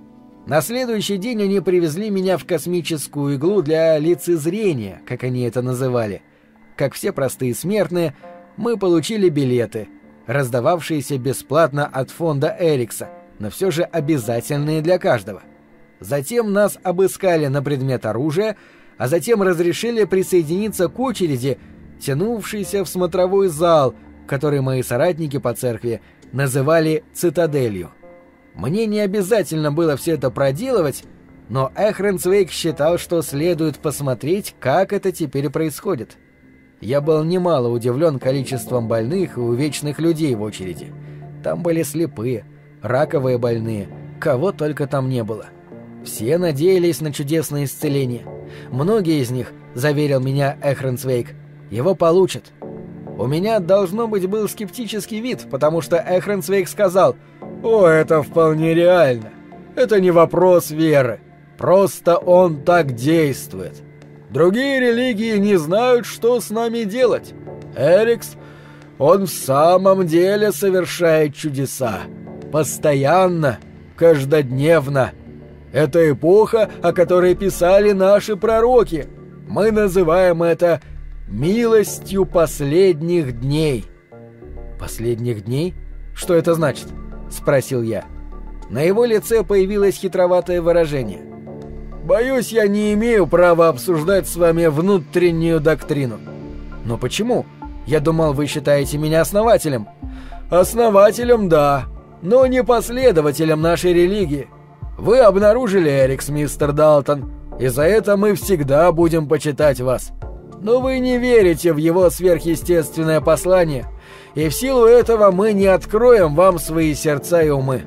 Speaker 1: На следующий день они привезли меня в космическую иглу для лицезрения, как они это называли. Как все простые смертные, мы получили билеты, раздававшиеся бесплатно от фонда Эрикса, но все же обязательные для каждого. Затем нас обыскали на предмет оружия, а затем разрешили присоединиться к очереди, тянувшейся в смотровой зал, который мои соратники по церкви называли «цитаделью». Мне не обязательно было все это проделывать, но Эхренцвейк считал, что следует посмотреть, как это теперь происходит. Я был немало удивлен количеством больных и увечных людей в очереди. Там были слепые, раковые больные, кого только там не было. Все надеялись на чудесное исцеление. Многие из них, заверил меня Эхренцвейк, его получат. У меня, должно быть, был скептический вид, потому что Эхренцвейг сказал: «О, это вполне реально. Это не вопрос веры. Просто он так действует. Другие религии не знают, что с нами делать. Эрикс, он в самом деле совершает чудеса. Постоянно, каждодневно. Это эпоха, о которой писали наши пророки. Мы называем это милостью последних дней». «Последних дней? Что это значит?» — спросил я. На его лице появилось хитроватое выражение. «Боюсь, я не имею права обсуждать с вами внутреннюю доктрину». «Но почему? Я думал, вы считаете меня основателем». «Основателем, да, но не последователем нашей религии. Вы обнаружили Эрикс, мистер Далтон, и за это мы всегда будем почитать вас. Но вы не верите в его сверхъестественное послание, и в силу этого мы не откроем вам свои сердца и умы».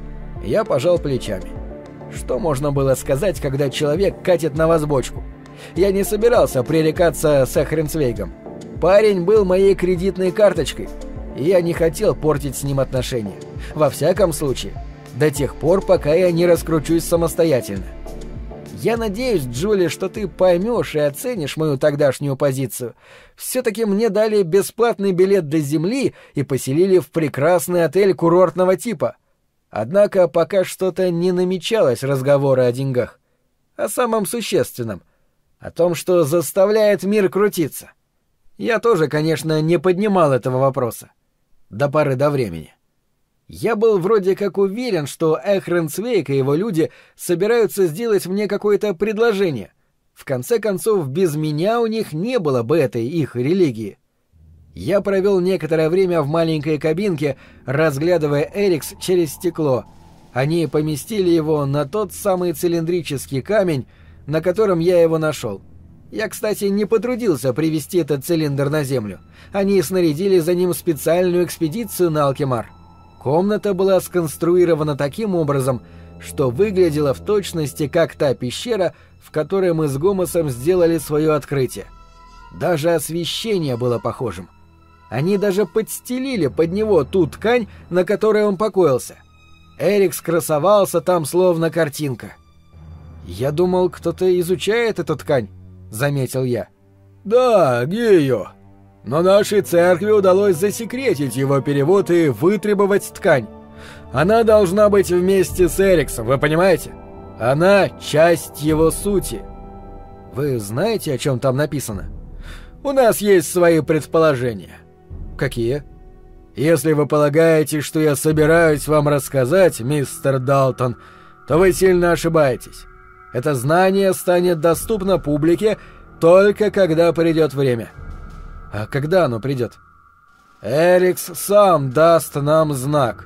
Speaker 1: Я пожал плечами. Что можно было сказать, когда человек катит на вас бочку? Я не собирался пререкаться с Эхренцвейгом. Парень был моей кредитной карточкой, и я не хотел портить с ним отношения. Во всяком случае, до тех пор, пока я не раскручусь самостоятельно. Я надеюсь, Джули, что ты поймешь и оценишь мою тогдашнюю позицию. Все-таки мне дали бесплатный билет до Земли и поселили в прекрасный отель курортного типа. Однако пока что-то не намечалось разговора о деньгах. О самом существенном. О том, что заставляет мир крутиться. Я тоже, конечно, не поднимал этого вопроса. До поры до времени. Я был вроде как уверен, что Эхренцвейг и его люди собираются сделать мне какое-то предложение. В конце концов, без меня у них не было бы этой их религии. Я провел некоторое время в маленькой кабинке, разглядывая Эрикс через стекло. Они поместили его на тот самый цилиндрический камень, на котором я его нашел. Я, кстати, не потрудился привезти этот цилиндр на Землю. Они снарядили за ним специальную экспедицию на Алкемар. Комната была сконструирована таким образом, что выглядела в точности как та пещера, в которой мы с Гомосом сделали свое открытие. Даже освещение было похожим. Они даже подстелили под него ту ткань, на которой он покоился. Эрикс красовался там словно картинка. «Я думал, кто-то изучает эту ткань», — заметил я. «Да, Гио. Но нашей церкви удалось засекретить его перевод и вытребовать ткань. Она должна быть вместе с Эриксом, вы понимаете? Она — часть его сути». «Вы знаете, о чем там написано?» «У нас есть свои предположения». «Какие?» «Если вы полагаете, что я собираюсь вам рассказать, мистер Далтон, то вы сильно ошибаетесь. Это знание станет доступно публике только когда придет время». «А когда оно придет?» «Эрикс сам даст нам знак».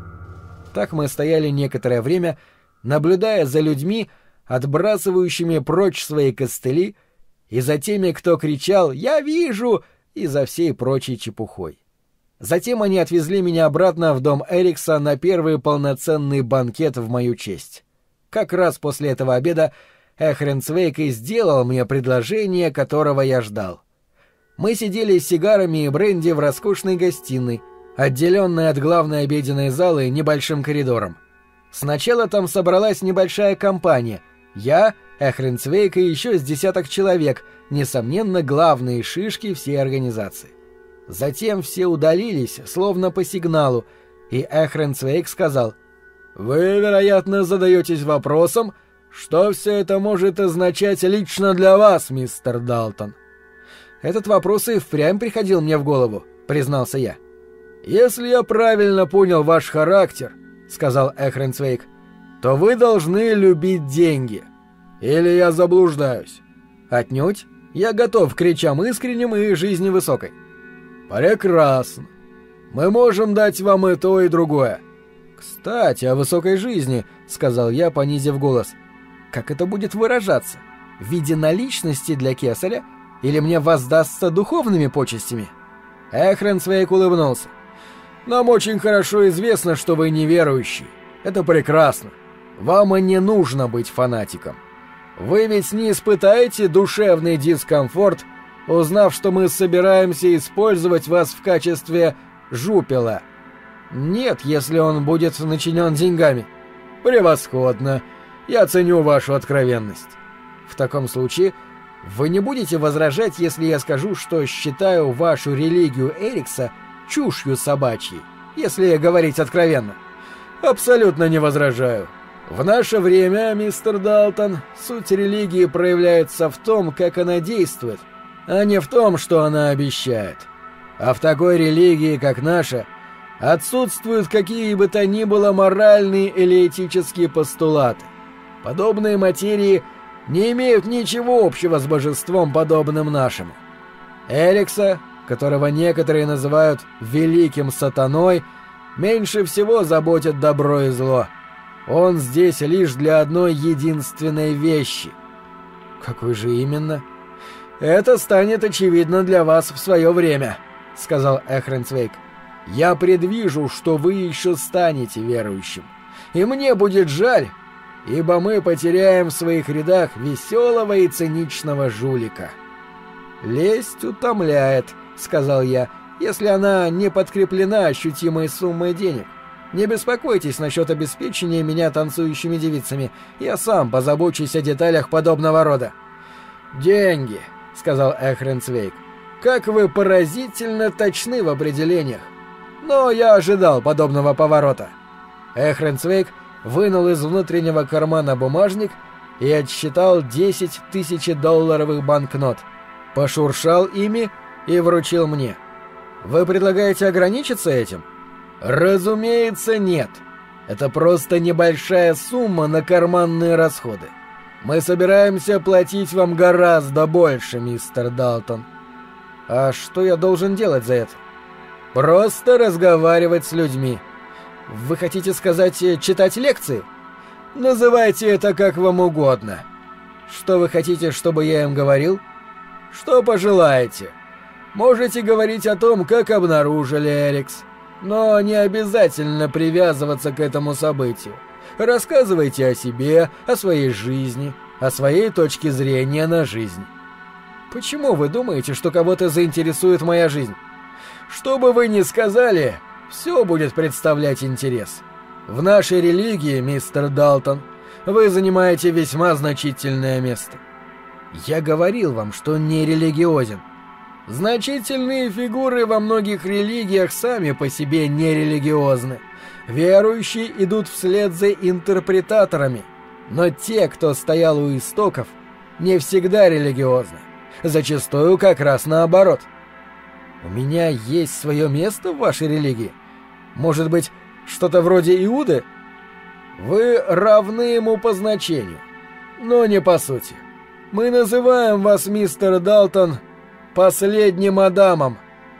Speaker 1: Так мы стояли некоторое время, наблюдая за людьми, отбрасывающими прочь свои костыли, и за теми, кто кричал «Я вижу!» и за всей прочей чепухой. Затем они отвезли меня обратно в дом Эрикса на первый полноценный банкет в мою честь. Как раз после этого обеда Эхренцвейг и сделал мне предложение, которого я ждал. Мы сидели с сигарами и бренди в роскошной гостиной, отделенной от главной обеденной залы небольшим коридором. Сначала там собралась небольшая компания. Я, Эхренцвейг и еще с десяток человек, несомненно, главные шишки всей организации. Затем все удалились, словно по сигналу, и Эхренцвейг сказал: «Вы, вероятно, задаетесь вопросом, что все это может означать лично для вас, мистер Далтон?» «Этот вопрос и впрямь приходил мне в голову», — признался я. «Если я правильно понял ваш характер, — сказал Эхренцвейг, — то вы должны любить деньги. Или я заблуждаюсь?» «Отнюдь. Я готов к речам искренним и жизни высокой». «Прекрасно. Мы можем дать вам и то, и другое». «Кстати, о высокой жизни», — сказал я, понизив голос. «Как это будет выражаться? В виде наличности для кесаря? Или мне воздастся духовными почестями?» Эхренцвейг улыбнулся. «Нам очень хорошо известно, что вы неверующий. Это прекрасно. Вам и не нужно быть фанатиком. Вы ведь не испытаете душевный дискомфорт, узнав, что мы собираемся использовать вас в качестве жупела? Нет, если он будет начинен деньгами. Превосходно. Я ценю вашу откровенность. В таком случае, вы не будете возражать, если я скажу, что считаю вашу религию Эрикса чушью собачьей, если говорить откровенно? Абсолютно не возражаю. В наше время, мистер Далтон, суть религии проявляется в том, как она действует, а не в том, что она обещает. А в такой религии, как наша, отсутствуют какие бы то ни было моральные или этические постулаты. Подобные материи не имеют ничего общего с божеством, подобным нашему. Эрикса, которого некоторые называют «великим сатаной», меньше всего заботит добро и зло. Он здесь лишь для одной единственной вещи. Какой же именно? Это станет очевидно для вас в свое время, сказал Эхренцвейг. Я предвижу, что вы еще станете верующим. И мне будет жаль, ибо мы потеряем в своих рядах веселого и циничного жулика. Лесть утомляет, сказал я, если она не подкреплена ощутимой суммой денег. Не беспокойтесь насчет обеспечения меня танцующими девицами. Я сам позабочусь о деталях подобного рода. «Деньги», — сказал Эхренцвейг. «Как вы поразительно точны в определениях. Но я ожидал подобного поворота». Эхренцвейг вынул из внутреннего кармана бумажник и отсчитал 10 тысячедолларовых банкнот, пошуршал ими и вручил мне. «Вы предлагаете ограничиться этим?» «Разумеется, нет. Это просто небольшая сумма на карманные расходы. Мы собираемся платить вам гораздо больше, мистер Далтон». «А что я должен делать за это?» «Просто разговаривать с людьми». «Вы хотите сказать, читать лекции?» «Называйте это как вам угодно». «Что вы хотите, чтобы я им говорил?» «Что пожелаете. Можете говорить о том, как обнаружили Эрикс. Но не обязательно привязываться к этому событию. Рассказывайте о себе, о своей жизни, о своей точке зрения на жизнь». «Почему вы думаете, что кого-то заинтересует моя жизнь?» «Что бы вы ни сказали, все будет представлять интерес. В нашей религии, мистер Далтон, вы занимаете весьма значительное место». «Я говорил вам, что не религиозен». Значительные фигуры во многих религиях сами по себе нерелигиозны. Верующие идут вслед за интерпретаторами. Но те, кто стоял у истоков, не всегда религиозны. Зачастую как раз наоборот. У меня есть свое место в вашей религии? Может быть, что-то вроде Иуды? Вы равны ему по значению, но не по сути. Мы называем вас, мистер Далтон, последним Адамом.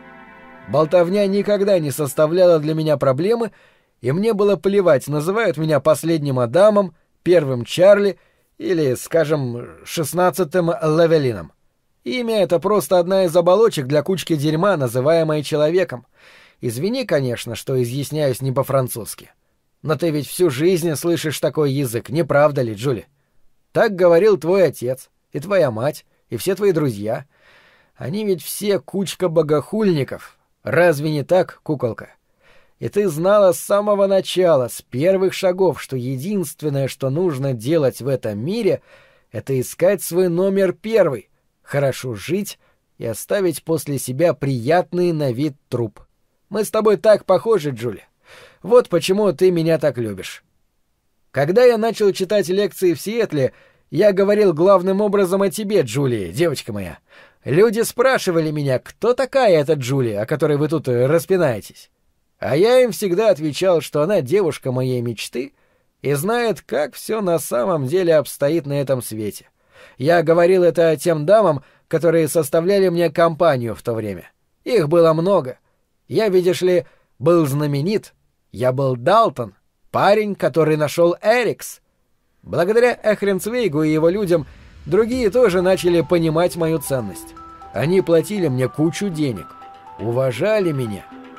Speaker 1: Болтовня никогда не составляла для меня проблемы, и мне было плевать, называют меня последним Адамом, первым Чарли или, скажем, 16-м Лавелином. Имя — это просто одна из оболочек для кучки дерьма, называемой человеком. Извини, конечно, что изъясняюсь не по-французски. Но ты ведь всю жизнь слышишь такой язык, не правда ли, Джули? Так говорил твой отец, и твоя мать, и все твои друзья. Они ведь все кучка богохульников. Разве не так, куколка? И ты знала с самого начала, с первых шагов, что единственное, что нужно делать в этом мире, это искать свой номер первый, хорошо жить и оставить после себя приятный на вид труп. Мы с тобой так похожи, Джули. Вот почему ты меня так любишь. Когда я начал читать лекции в Сиэтле, я говорил главным образом о тебе, Джули, девочка моя. Люди спрашивали меня, кто такая эта Джули, о которой вы тут распинаетесь. А я им всегда отвечал, что она девушка моей мечты и знает, как все на самом деле обстоит на этом свете. Я говорил это тем дамам, которые составляли мне компанию в то время. Их было много. Я, видишь ли, был знаменит. Я был Далтон, парень, который нашел Эрикс. Благодаря Эхренцвейгу и его людям другие тоже начали понимать мою ценность. Они платили мне кучу денег, уважали меня.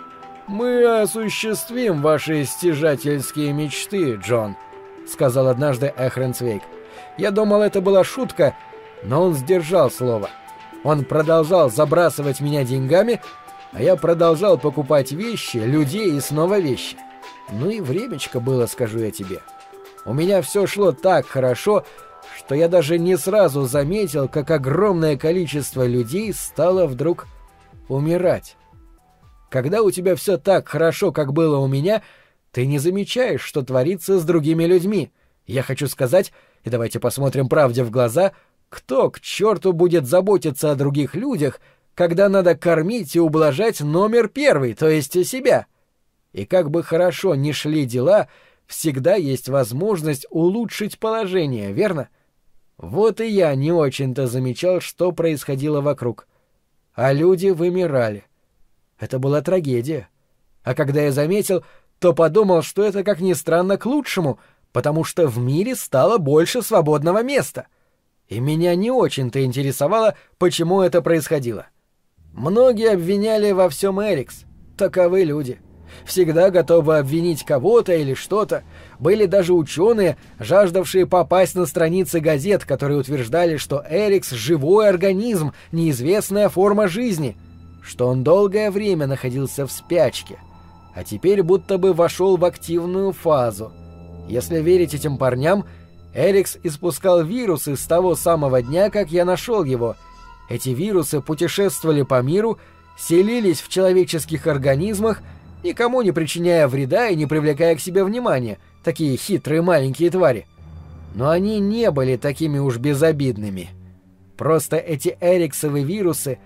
Speaker 1: «Мы осуществим ваши стяжательские мечты, Джон», — сказал однажды Эхренцвейг. Я думал, это была шутка, но он сдержал слово. Он продолжал забрасывать меня деньгами, а я продолжал покупать вещи, людей и снова вещи. Ну и времечко было, скажу я тебе. У меня все шло так хорошо, что я даже не сразу заметил, как огромное количество людей стало вдруг умирать. Когда у тебя все так хорошо, как было у меня, ты не замечаешь, что творится с другими людьми. Я хочу сказать, и давайте посмотрим правде в глаза, кто к черту будет заботиться о других людях, когда надо кормить и ублажать номер первый, то есть себя? И как бы хорошо ни шли дела, всегда есть возможность улучшить положение, верно? Вот и я не очень-то замечал, что происходило вокруг. А люди вымирали. Это была трагедия. А когда я заметил, то подумал, что это, как ни странно, к лучшему, потому что в мире стало больше свободного места. И меня не очень-то интересовало, почему это происходило. Многие обвиняли во всем Эрикс. Таковы люди. Всегда готовы обвинить кого-то или что-то. Были даже ученые, жаждавшие попасть на страницы газет, которые утверждали, что Эрикс — живой организм, неизвестная форма жизни, что он долгое время находился в спячке, а теперь будто бы вошел в активную фазу. Если верить этим парням, Эрикс испускал вирусы с того самого дня, как я нашел его. Эти вирусы путешествовали по миру, селились в человеческих организмах, никому не причиняя вреда и не привлекая к себе внимания, такие хитрые маленькие твари. Но они не были такими уж безобидными. Просто эти эриксовые вирусы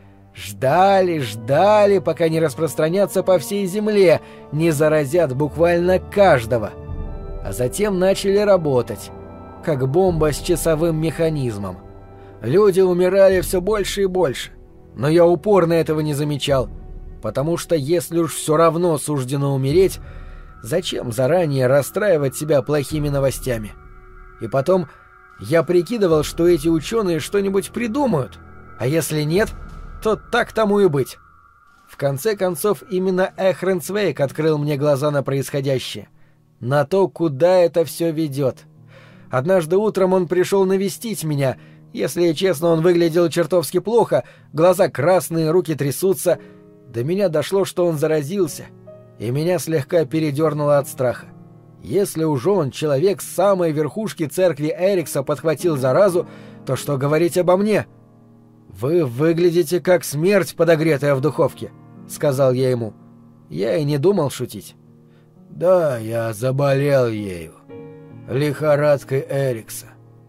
Speaker 1: ждали, пока не распространятся по всей Земле, не заразят буквально каждого. А затем начали работать, как бомба с часовым механизмом. Люди умирали все больше и больше, но я упорно этого не замечал, потому что если уж все равно суждено умереть, зачем заранее расстраивать себя плохими новостями? И потом я прикидывал, что эти ученые что-нибудь придумают, а если нет, то так тому и быть. В конце концов, именно Эхренцвейк открыл мне глаза на происходящее, на то, куда это все ведет. Однажды утром он пришел навестить меня. Если честно, он выглядел чертовски плохо, глаза красные, руки трясутся. До меня дошло, что он заразился, и меня слегка передернуло от страха. Если уж он, человек с самой верхушки церкви Эрикса, подхватил заразу, то что говорить обо мне? «Вы выглядите как смерть, подогретая в духовке», — сказал я ему. Я и не думал шутить. «Да, я заболел ею. Лихорадкой Эрикса.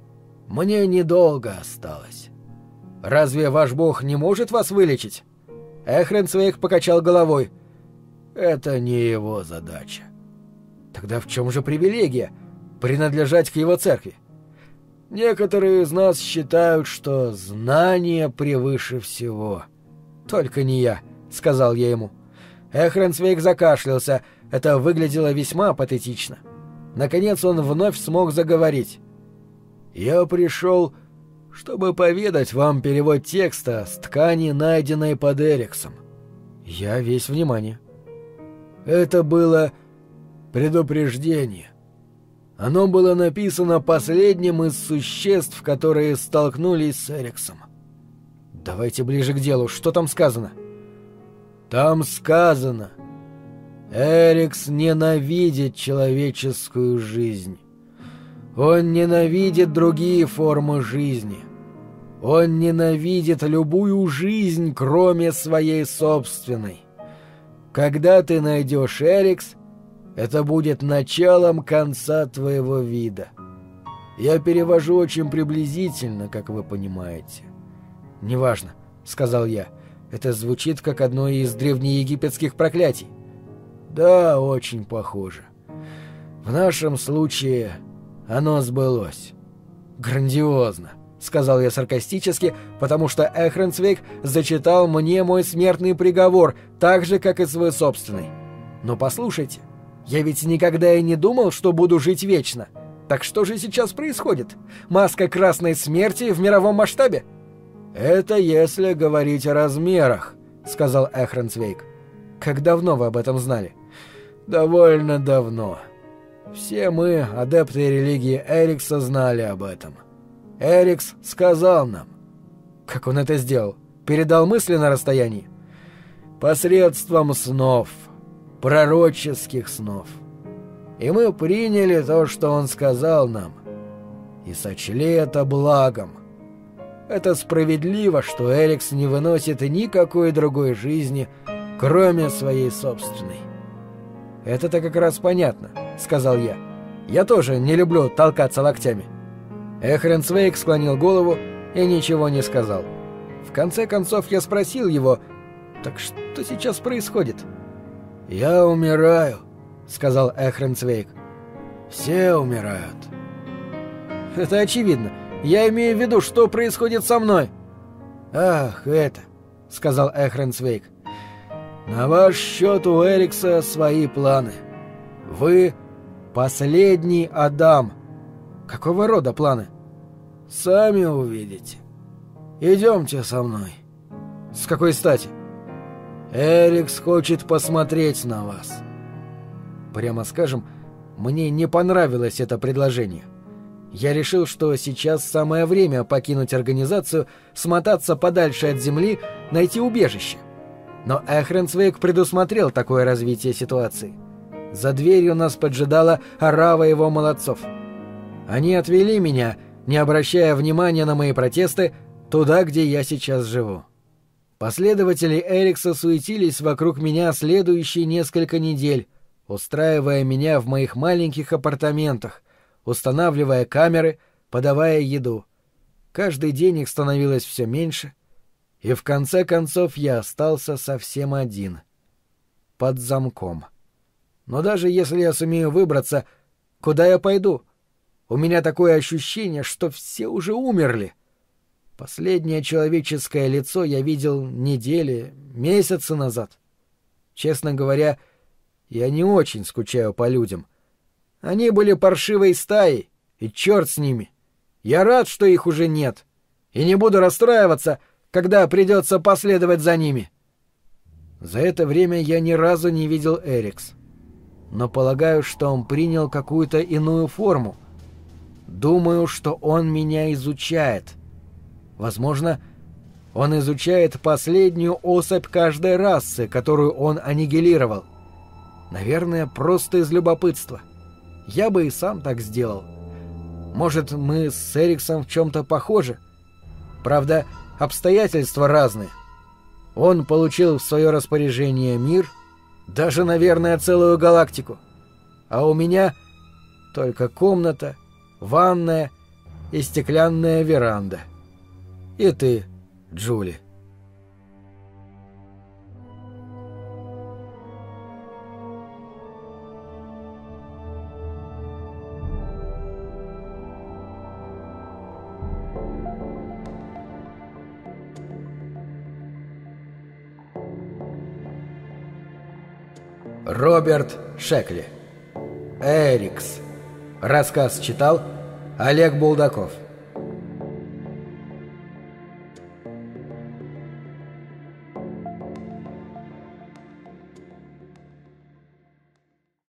Speaker 1: Мне недолго осталось. Разве ваш бог не может вас вылечить?» Эхренцвейк покачал головой. «Это не его задача». «Тогда в чем же привилегия принадлежать к его церкви?» «Некоторые из нас считают, что знание превыше всего». «Только не я», — сказал я ему. Эхренцвейк закашлялся. Это выглядело весьма патетично. Наконец он вновь смог заговорить. «Я пришел, чтобы поведать вам перевод текста с ткани, найденной под Эриксом». Я весь внимание. «Это было предупреждение. Оно было написано последним из существ, которые столкнулись с Эриксом». «Давайте ближе к делу. Что там сказано?» «Там сказано: Эрикс ненавидит человеческую жизнь. Он ненавидит другие формы жизни. Он ненавидит любую жизнь, кроме своей собственной. Когда ты найдешь Эрикс, это будет началом конца твоего вида. Я перевожу очень приблизительно, как вы понимаете». «Неважно», — сказал я. «Это звучит как одно из древнеегипетских проклятий». «Да, очень похоже. В нашем случае оно сбылось». «Грандиозно», — сказал я саркастически, потому что Эхренцвейк зачитал мне мой смертный приговор, так же, как и свой собственный. «Но послушайте, я ведь никогда и не думал, что буду жить вечно. Так что же сейчас происходит? Маска красной смерти в мировом масштабе?» «Это если говорить о размерах», — сказал Эхренцвейк. «Как давно вы об этом знали?» «Довольно давно. Все мы, адепты религии Эрикса, знали об этом. Эрикс сказал нам». «Как он это сделал?» — передал мысли на расстоянии? Посредством снов, пророческих снов. И мы приняли то, что он сказал нам, и сочли это благом. Это справедливо, что Эрикс не выносит никакой другой жизни, кроме своей собственной. «Это-то как раз понятно», — сказал я. «Я тоже не люблю толкаться локтями». Эхренцвейк склонил голову и ничего не сказал. В конце концов я спросил его: «Так что сейчас происходит?» «Я умираю», — сказал Эхренцвейк. «Все умирают». «Это очевидно. Я имею в виду, что происходит со мной». «Ах, это», — сказал Эхренцвейк. «На ваш счет у Эрикса свои планы. Вы последний Адам». «Какого рода планы?» «Сами увидите. Идемте со мной». «С какой стати?» «Эрикс хочет посмотреть на вас». Прямо скажем, мне не понравилось это предложение. Я решил, что сейчас самое время покинуть организацию, смотаться подальше от земли, найти убежище. Но Эхренцвейк предусмотрел такое развитие ситуации. За дверью нас поджидала орава его молодцов. Они отвели меня, не обращая внимания на мои протесты, туда, где я сейчас живу. Последователи Эрикса суетились вокруг меня следующие несколько недель, устраивая меня в моих маленьких апартаментах, устанавливая камеры, подавая еду. Каждый день их становилось все меньше, и в конце концов я остался совсем один, под замком. Но даже если я сумею выбраться, куда я пойду? У меня такое ощущение, что все уже умерли. Последнее человеческое лицо я видел недели, месяцы назад. Честно говоря, я не очень скучаю по людям. Они были паршивой стаей, и черт с ними. Я рад, что их уже нет, и не буду расстраиваться, когда придется последовать за ними. За это время я ни разу не видел Эрикс, но полагаю, что он принял какую-то иную форму. Думаю, что он меня изучает. Возможно, он изучает последнюю особь каждой расы, которую он аннигилировал. Наверное, просто из любопытства. Я бы и сам так сделал. Может, мы с Эриксом в чем-то похожи? Правда, обстоятельства разные. Он получил в свое распоряжение мир, даже, наверное, целую галактику. А у меня только комната, ванная и стеклянная веранда. И ты, Джули. Роберт Шекли. Эрикс. Рассказ читал Олег Булдаков.